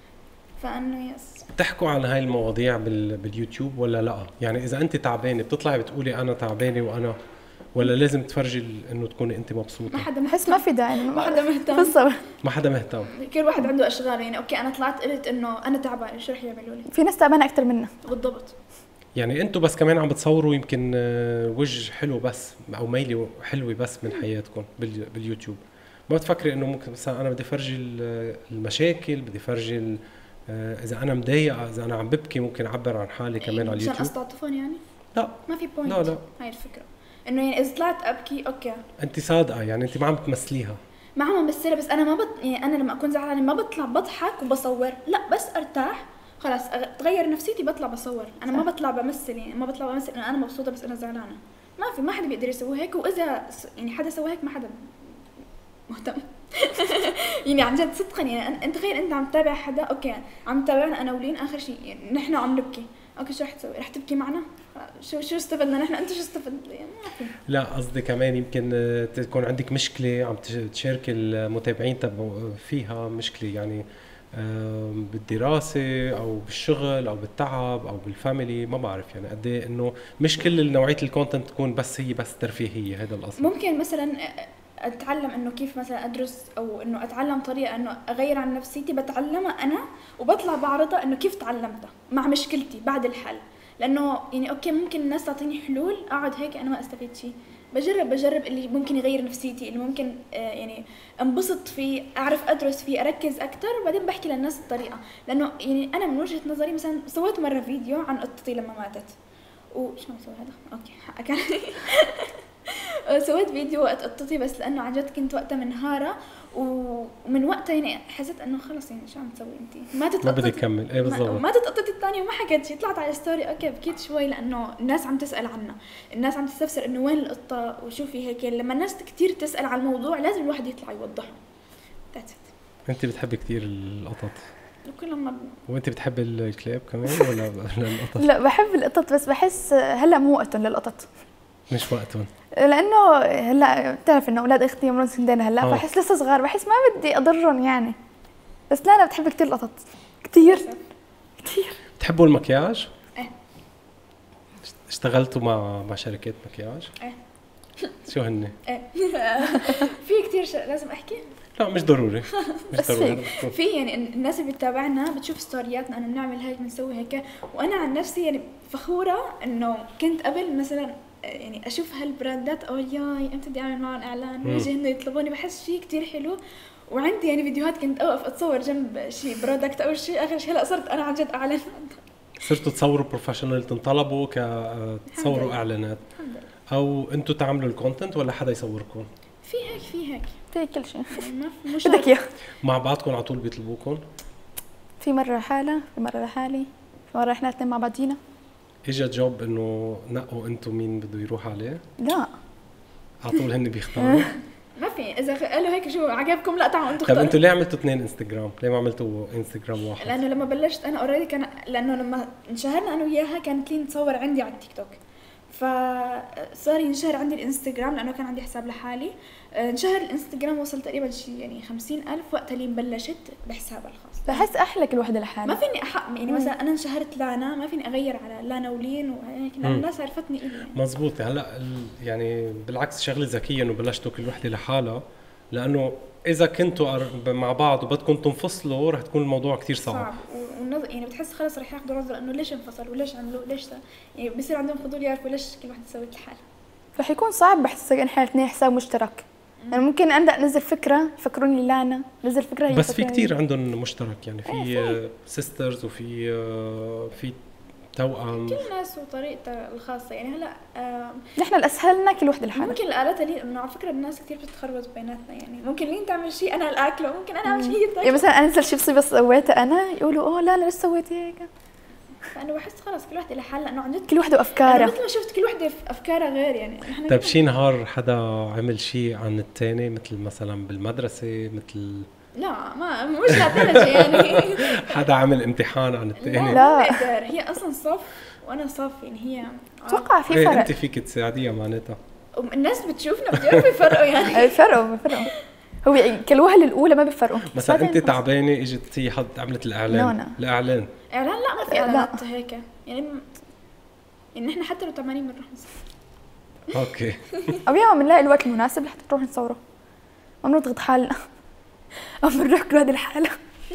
فانه يس. بتحكوا عن هاي المواضيع بال... باليوتيوب ولا لا؟ يعني اذا انت تعبانه بتطلعي بتقولي انا تعبانه وانا، ولا لازم تفرجي ال- انه تكوني انت مبسوطه؟ ما حدا بحس ما في داعي، ما حدا مهتم. بالضبط. ما حدا مهتم. كل واحد عنده اشغال. يعني اوكي انا طلعت قلت انه انا تعبانه، شو رح يعملوا لي؟ في ناس تعبانه اكثر منا. بالضبط. يعني انتم بس كمان عم بتصوروا يمكن آه، وجه حلو بس او ميلي حلوه بس من حياتكم بال... باليوتيوب. ما بتفكري انه ممكن مثلا انا بدي فرجي ال- المشاكل، بدي فرجي ال- آه، اذا انا مضايقه، اذا انا عم ببكي ممكن اعبر عن حالي كمان على مشان اليوتيوب؟ استعطفهم يعني؟ لا ما في بوينت. لا لا، هاي الفكره انه يعني اذا طلعت ابكي اوكي انت صادقه، يعني انت ما عم تمثليها. ما عم بمثلها، بس انا ما بط... يعني انا لما اكون زعلانه ما بطلع بضحك وبصور، لا بس ارتاح خلاص أغ- تغير نفسيتي بطلع بصور. انا ما بطلع بمثل، يعني ما بطلع بمثل انه انا مبسوطه بس انا زعلانه. ما في، ما حدا بيقدر يسوي هيك، واذا س- يعني حدا سوى هيك ما حدا مهتم. يعني عن جد صدقا يعني انت تخيل انت عم تتابع حدا اوكي عم تتابعنا انا ولين اخر شيء يعني نحن عم نبكي اوكي شو رح تسوي رح تبكي معنا شو شو استفدنا نحن انت شو استفدت يعني ما في. لا قصدي كمان يمكن تكون عندك مشكله عم تشارك المتابعين تبعوا فيها مشكله يعني بالدراسه او بالشغل او بالتعب او بالفاميلي ما بعرف يعني قد ايه انه مش كل نوعيه الكونتنت تكون بس هي بس ترفيهيه هذا الاصل. ممكن مثلا اتعلم انه كيف مثلا ادرس او انه اتعلم طريقه انه اغير عن نفسيتي بتعلمها انا وبطلع بعرضها انه كيف تعلمتها مع مشكلتي بعد الحل لانه يعني اوكي ممكن الناس تعطيني حلول اقعد هيك انا ما استفيد شيء بجرب بجرب اللي ممكن يغير نفسيتي اللي ممكن آه يعني انبسط فيه اعرف ادرس فيه اركز اكثر وبعدين بحكي للناس الطريقه لانه يعني انا من وجهه نظري مثلا سويت مره فيديو عن قطتي لما ماتت وش ما سوي هذا اوكي حقك سويت فيديو وقت قطتي بس لانه عن جد كنت وقتها منهاره ومن وقتها يعني حسيت انه خلص يعني شو عم تسوي انت ماتت ما بدي اكمل ايه بالضبط ماتت قطتي الثانيه وما حكيت شيء طلعت على ستوري اوكي بكيت شوي لانه الناس عم تسال عنها الناس عم تستفسر انه وين القطه وشو في هيك لما الناس كثير تسال على الموضوع لازم الواحد يطلع يوضحه. انت بتحبي كثير القطط وكل ما ب... وانت بتحبي الكلاب كمان ولا القطط؟ لا بحب القطط بس بحس هلا مو وقتهم للقطط مش وقتهم لانه هلا بتعرف انه اولاد اختي عمرهم سنتين هلا أوه. بحس لسه صغار بحس ما بدي اضرهم يعني بس لا انا بتحب كثير القطط كثير كثير. بتحبوا المكياج؟ ايه اشتغلتوا مع مع شركات مكياج؟ ايه شو هن؟ ايه في كثير ش... لازم احكي؟ لا مش ضروري مش ضروري في يعني الناس اللي بتتابعنا بتشوف ستورياتنا انه بنعمل هيك بنسوي هيك وانا عن نفسي يعني فخوره انه كنت قبل مثلا يعني اشوف هالبراندات او ياي امتى بدي اعمل معهم اعلان ويجي هن يطلبوني بحس شيء كتير حلو وعندي يعني فيديوهات كنت اوقف اتصور جنب شيء برودكت او شيء اخر شيء هلا صرت انا عن جد اعلن صرتوا تصوروا بروفيشنال تنطلبوا كتصوروا اعلانات او انتم تعملوا الكونتنت ولا حدا يصوركم؟ في هيك في هيك في كل شيء مش بدك اياه مع بعضكم على طول بيطلبوكم؟ في مره حالة في مره لحالي في مره احنا اثنين مع بعضينا. اجى جوب انه نقوا انتم مين بده يروح عليه؟ لا على طول هن بيختاروا ما في اذا قالوا هيك شو عجبكم لا تعالوا انتم طيب انتوا ليه عملتوا اثنين انستغرام؟ ليه ما عملتوا انستغرام واحد؟ لانه لما بلشت انا اوريدي كان لانه لما انشهرنا انا وياها كانت لي نتصور عندي على التيك توك فصار ينشهر عندي الانستغرام لانه كان عندي حساب لحالي انشهر الانستغرام وصل تقريبا شيء يعني خمسين ألف وقتها اللي بلشت بحسابها الخاص. بحس احلى كل وحده لحالها ما فيني أحق يعني مثلا انا انشهرت لانا ما فيني اغير على لانا ولين وهيك لان الناس عرفتني الي يعني. مزبوط هلا يعني بالعكس شغله ذكيه انه بلشتوا كل وحده لحالها لانه اذا كنتوا مع بعض وبدكم تنفصلوا رح تكون الموضوع كتير صعب, صعب. ونظر يعني بتحس خلص رح ياخذوا نظره انه ليش انفصلوا وليش عملوا ليش يعني بصير عندهم فضول يعرفوا ليش كل واحده سوت لحالها. رح يكون صعب بحس احنا الاثنين حساب مشترك يعني ممكن عندك نزل فكره فكروني لانا نزل فكره هي بس في كتير عندهم مشترك يعني في سيسترز وفي في توأم كل الناس وطريقتها الخاصه يعني هلا آه نحن الاسهل لنا كل وحده لحالها. ممكن الالات اللي انه على فكره الناس كثير بتتخربط بيناتنا يعني ممكن لين تعمل شيء انا الاكله ممكن انا اعمل شيء يعني مثلا انزل شيء بصيبه سويتها انا يقولوا اوه لا انا ليش سويتي هيك فانا بحس خلص كل وحده لحالها انه عن جد كل وحده وافكارها مثل ما شفت كل وحده افكارها غير يعني. طيب شي نهار حدا عمل شيء عن الثاني مثل مثلا بالمدرسه مثل لا ما مش لهالدرجه يعني حدا عمل امتحان عن الثاني؟ لا, لا. هي اصلا صف وانا صف يعني هي اتوقع في فرق. انت فيك تساعديها معناتها الناس بتشوفنا بتعرفوا يفرقوا يعني بيفرقوا بيفرقوا هو كل وهله الاولى ما بيفرقوا مثلا انت تعبانه اجت هي حد عملت الاعلان الاعلان اعلان لا ما في اعلانات هيك يعني يعني نحن حتى لو تعبانين بنروح نصور اوكي او ياما بنلاقي الوقت المناسب لحتى نروح نصوره ما بنضغط حالنا او بنروح كل هذه الحاله.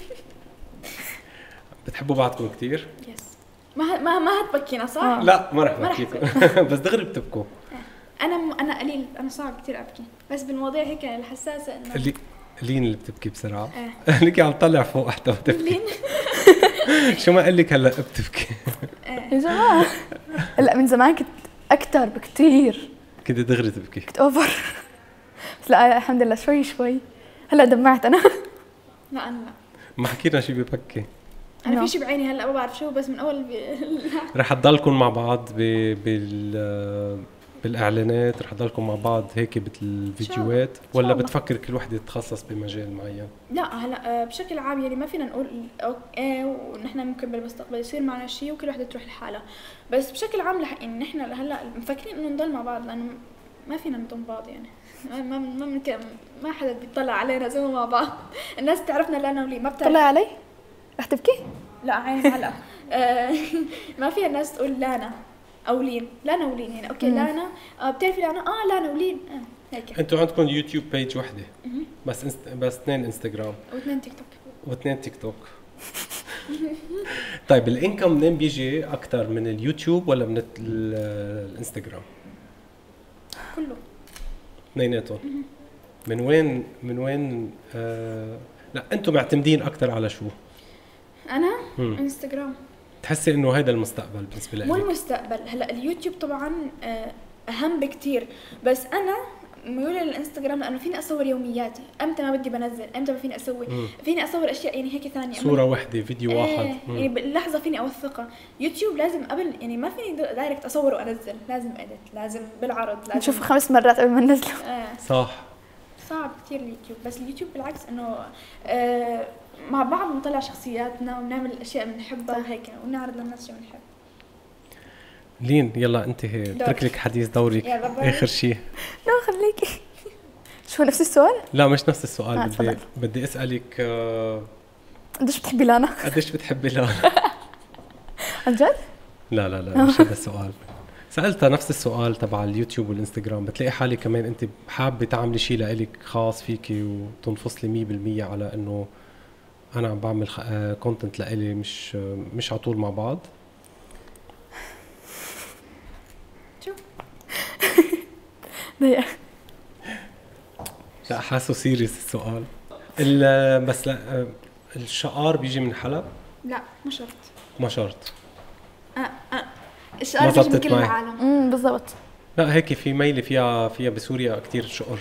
بتحبوا بعضكم كثير؟ يس ما ما ما هتبكينا صح؟ آه. لا ما رح بحكيكم بس دغري بتبكوا. انا م... انا قليل انا صعب كثير ابكي بس بالمواضيع هيك الحساسه انه اللي لين اللي بتبكي بسرعه ليكي عم طلع فوق حتى بتبكي شو ما قال لك هلا بتبكي يا جماعه هلا من زمان كنت اكثر بكثير كنت دغري تبكي كنت اوفر بس لا الحمد لله شوي شوي هلا دمعت انا لا انا لا ما حكينا شيء ببكي انا في شيء بعيني هلا ما بعرف شو بس من اول بي... رح تضلكم مع بعض ب... بال بالاعلانات رح تضلكم مع بعض هيك بالفيديوهات ولا الله. بتفكر كل وحده تتخصص بمجال معين؟ لا هلا آه، بشكل عام يعني ما فينا نقول اوكي ونحن ممكن بالمستقبل يصير معنا شيء وكل وحده تروح لحالها، بس بشكل عام لح يعني نحن هلا مفكرين انه نضل مع بعض لانه ما فينا نضم بعض يعني ما ما ما, ممكن ما حدا بيطلع علينا زي ما مع بعض. الناس تعرفنا لانا ولي ما بتعرف. طلع علي رح تبكي؟ لا عيني هلا آه، ما فيها الناس تقول لانا او لين، لانا ولين يعني اوكي مم. لانا آه بتعرفي لانا اه لانا ولين آه هيك. انتوا عندكم يوتيوب بيج وحده بس انست... بس اثنين انستغرام واثنين تيك توك. واثنين تيك توك. طيب الانكم منين بيجي اكثر من اليوتيوب ولا من ال- الانستغرام؟ كله اثنيناتهم. من وين من وين آه... لا انتم معتمدين اكثر على شو؟ انا مم. انستغرام. تحسي انه هيدا المستقبل بالنسبه مو لك؟ المستقبل، هلا اليوتيوب طبعا آه، اهم بكتير، بس انا ميولة للانستغرام لانه فيني اصور يومياتي، امتى ما بدي بنزل، امتى ما فيني اسوي، مم. فيني اصور اشياء يعني هيك ثانيه صوره واحده فيديو ايه واحد. يعني باللحظه فيني اوثقها. يوتيوب لازم قبل يعني ما فيني دايركت اصور وانزل، لازم اديت، لازم بالعرض، لازم نشوفه خمس مرات قبل ما ننزله. آه. صح. صعب كثير اليوتيوب، بس اليوتيوب بالعكس انه آه مع بعض نطلع شخصياتنا ونعمل الاشياء اللي بنحبها وهيك ونعرض للناس شو بنحب. لين يلا انت اترك لك حديث دورك يلا باي. اخر شيء. لا خليكي. شو نفس السؤال؟ لا مش نفس السؤال. آه، بدي تفضل. بدي اسالك آه، قديش بتحبي لانا؟ قديش بتحبي لانا؟ عن جد؟ لا لا لا مش هذا السؤال. سألتها نفس السؤال تبع اليوتيوب والانستغرام، بتلاقي حالي كمان انت حابة تعملي شيء لإلك خاص فيكي وتنفصلي مية بالمية على انه انا عم بعمل كونتنت لإلي مش آه، مش على طول مع بعض؟ شو ضيق. لا حاسه سيريس السؤال. ال- بس لا آه، الشقار بيجي من حلب؟ لا مو شرط. ما شرط. آه آه. ما السؤال بيجي من زبطت كل معي. العالم. امم بالضبط. لا هيك في ميلة فيها فيها بسوريا كتير شقر.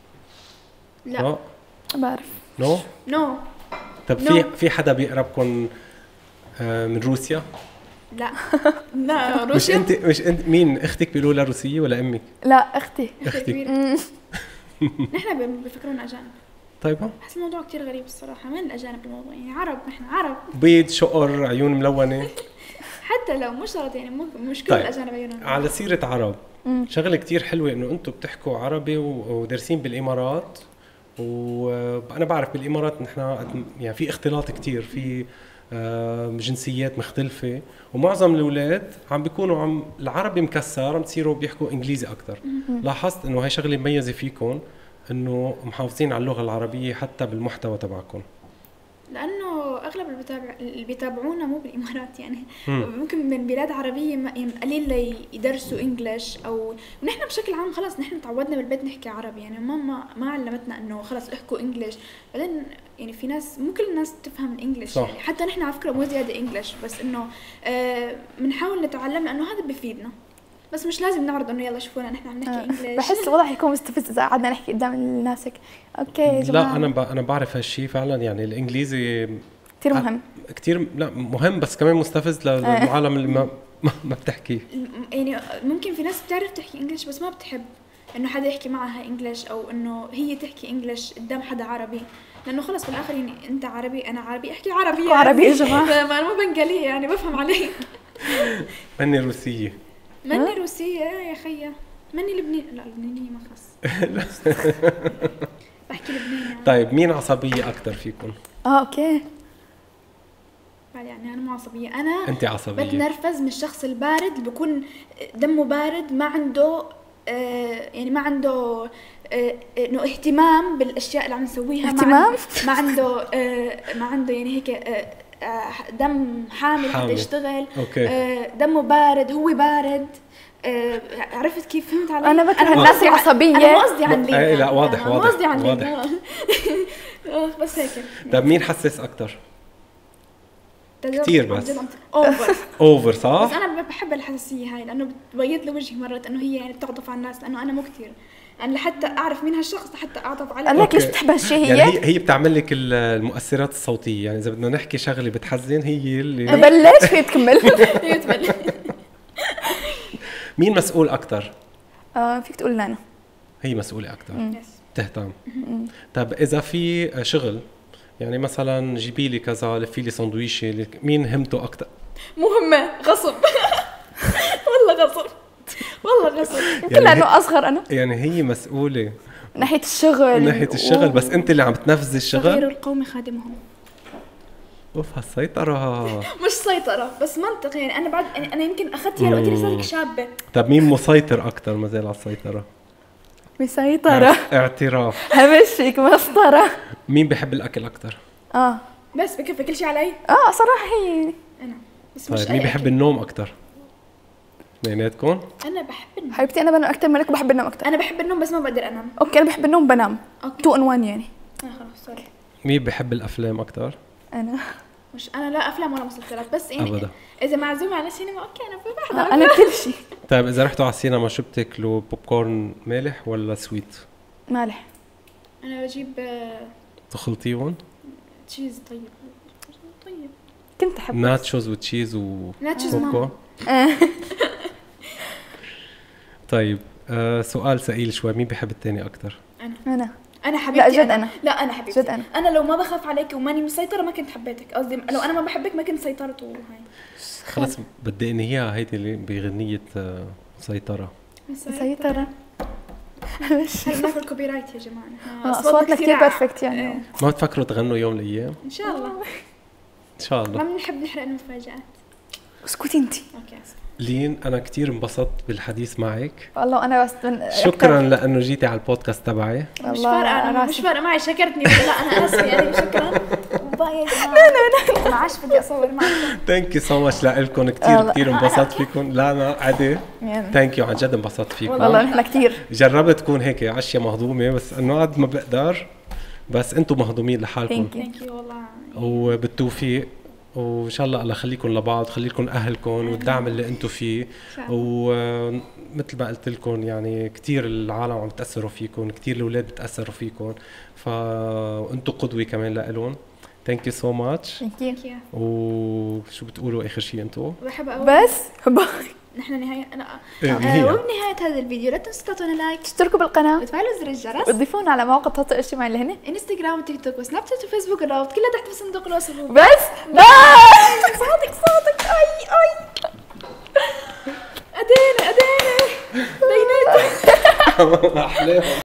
لا نو بعرف. نو نو طب في No. في حدا بيقربكم آه، من روسيا؟ لا لا مش روسيا انت مش انت مين اختك بيقولوا لها روسيه ولا امك؟ لا اختي. اختك. كبيرة. امم نحن ب- بفكرونا اجانب. طيب ها؟ بحس الموضوع كتير غريب الصراحه، وين الاجانب بالموضوع يعني عرب، نحن عرب بيض شقر عيون ملونه. حتى لو مو شرط يعني مو مش كل طيب. الاجانب عيونهم. على سيره عرب مم. شغله كتير حلوه انه انتم بتحكوا عربي و- ودارسين بالامارات، وانا بعرف بالامارات نحن يعني في اختلاط كتير في آه، جنسيات مختلفة، ومعظم الأولاد عم بيكونوا عم العربي مكسر عم تصيروا بيحكوا إنجليزي أكتر. لاحظت إنه هاي شغلة مميزة فيكم إنه محافظين على اللغة العربية حتى بالمحتوى تبعكم. لانه اغلب اللي بتابع اللي بيتابعونا مو بالامارات يعني مم. ممكن من بلاد عربيه ما- يعني قليل لي يدرسوا انجلش، او ونحن بشكل عام خلص نحن تعودنا بالبيت نحكي عربي يعني ماما ما علمتنا انه خلص احكوا انجلش. بعدين يعني في ناس مو كل الناس تفهم الانجلش صح. يعني حتى نحن على فكره مو زياده انجلش، بس انه آه بنحاول نتعلم لانه هذا بفيدنا، بس مش لازم نعرض انه يلا شوفونا نحن عم نحكي آه. انجلش. بحس الوضع حيكون مستفز اذا قعدنا نحكي قدام الناس هيك. اوكي يا جماعه. لا أنا ب... أنا بعرف هالشي فعلا، يعني الإنجليزي كثير مهم. كتير لا مهم بس كمان مستفز لل- آه. للعالم اللي ما ما ما بتحكي. يعني ممكن في ناس بتعرف تحكي انجلش بس ما بتحب انه حدا يحكي معها انجلش، او انه هي تحكي انجلش قدام حدا عربي، لانه خلص بالاخر يعني انت عربي انا عربي احكي عربي احكوا عربي يا جماعة. ما انا مو بنغاليه يعني بفهم عليه. مني روسية. ماني روسيه يا خيا، ماني لبنانيه، لا لبنانيه ما خص. بحكي لبناني يعني. طيب مين عصبية أكتر فيكم؟ اه اوكي. يعني انا مو عصبيه، انا أنت عصبية. بتنرفز من الشخص البارد اللي بيكون دمه بارد، ما عنده آه يعني ما عنده آه انه اهتمام بالاشياء اللي عم نسويها، اهتمام؟ ما عنده آه ما عنده يعني هيك آه آه دم حامل حتى حامل. يشتغل. أوكي. آه دمه بارد، هو بارد. آه عرفت كيف؟ فهمت علي؟ أنا بكره مو الناس قصدي عن- العصبية. انا مو قصدي عن لين، إيه، لا، واضح، أنا مو واضح، قصدي عن لين، واضح. آه. آه، بس هيك. طيب مين حساس أكتر؟ كتير بس. اوفر. أوفر بس صح؟ انا بحب الحساسيه هاي لانه بتبيض لي وجهي مرات انه هي يعني بتعطف على الناس، لانه انا مو كثير يعني لحتى اعرف مين هالشخص لحتى اعطف عليه. قال لك ليش أوكي. بتحب هالشيء يعني هي؟ هي هي بتعمل لك ال- المؤثرات الصوتية، يعني إذا بدنا نحكي شغلة بتحزن هي اللي. ببلش في تكمل. هي تبل. مين مسؤول أكتر؟ آه فيك تقول لانا. هي مسؤولة أكتر، يس. تهتم. طب إذا في شغل يعني مثلا جيبي لي كذا، لفي لي سندويشة، مين همته أكتر؟ مهمة غصب. والله غصب، والله غصب. يمكن لانه اصغر انا يعني هي مسؤولة من ناحيه الشغل، من ناحية الشغل، بس أنت اللي عم تنفذي غير الشغل. القوم خادمهم. أوف هالسيطرة. مش سيطرة بس منطق، يعني أنا بعد يعني أنا يمكن أخذت هي وقت لي صارك شابة. طب مين مسيطر أكتر ما زال على السيطرة؟ مسيطره. اعتراف. همشيك مسطره. مين بحب الأكل أكتر؟ اه بس بكفي كل شيء علي اه صراحه هي أنا. بس مش طيب أي مين بحب أكل. النوم أكتر؟ بيناتكم؟ أنا بحب النوم. حبيبتي انا بنام اكثر منك وبحب النوم اكثر. أنا بحب النوم بس ما بقدر أنام. اوكي انا بحب النوم بنام أوكي. تو ان وان يعني. آه خلاص سوري. مين بحب الأفلام أكتر؟ انا مش أنا لا أفلام ولا مسلسلات، بس يعني أبدا. إذا معزومة على السينما أوكي أنا بحضر. آه انا كل شيء. طيب إذا رحتوا على السينما شو بتاكلوا؟ بوب كورن مالح ولا سويت؟ مالح. أنا بجيب آه، تخلطيهم؟ تشيز. طيب طيب كنت احب ناتشوز وتشيز و ناتشوز بوب ما كورن؟ آه. طيب آه سؤال سئيل شوي، مين بحب التاني أكتر؟ انا أنا حبيبتي. لا جد أنا. لا أنا حبيبتي جد أنا. أنا لو ما بخاف عليك وماني مسيطرة ما كنت حبيتك. قصدي لو أنا ما بحبك ما كنت سيطرت وهاي. خلص بدي انهيها هيدي اللي بغنية آه، سيطرة. مسيطره. هل ناكل كوبي رايت يا جماعة؟ نحن آه، اصواتنا كثير ع- بيرفكت يعني. إيه. ما بتفكروا تغنوا يوم من الأيام؟ إن شاء الله. إن شاء الله. ما بنحب نحرق المفاجآت. اسكتي انت. أوكي آسف. لين أنا كتير انبسطت بالحديث معك. والله انا بس من شكرا لأنه جيتي على البودكاست تبعي. مش والله فارقة أنا راسي. مش فارقة معي شكرتني ولا لا. أنا آسفة يعني شكرا. باي يا جماعة. لا لا لا ما عادش بدي أصور معكم. ثانك يو سو ماتش لكم، كثير والله. كثير انبسطت فيكم. لا أنا عادي. يعني. ثانك يو عن جد انبسطت فيكم. والله نحن كثير. جربت تكون هيك عشية مهضومة بس انه قد ما بقدر، بس انتم مهضومين لحالكم. Thank you. ثانك يو والله. وبالتوفيق وان شاء الله الله يخليكم لبعض، خلي لكم اهلكم والدعم اللي انتم فيه. شاء الله. ومثل ما قلت لكم يعني كثير العالم عم بتاثروا فيكم، كثير الاولاد بتاثروا فيكم، فانتم قدوه كمان لهم. ثانك يو سو ماتش. ثانك يو. ثانك يو. وشو بتقولوا اخر شيء انتم؟ بحب أقول بس باي. نحن نهاية أنا إيه، آه، نهاية. وبنهاية هذا الفيديو لا تنسوا تعطونا لايك اشتركوا بالقناه وتفعلوا زر الجرس. وتضيفونا على مواقع التواصل الاجتماعي اللي هنا. انستغرام وتيك توك وسناب شات وفيسبوك، الرابط كلها تحت في صندوق الوصف. بس باي. صوتك صوتك اي اي ادينا ادينا دينيتي. احلام.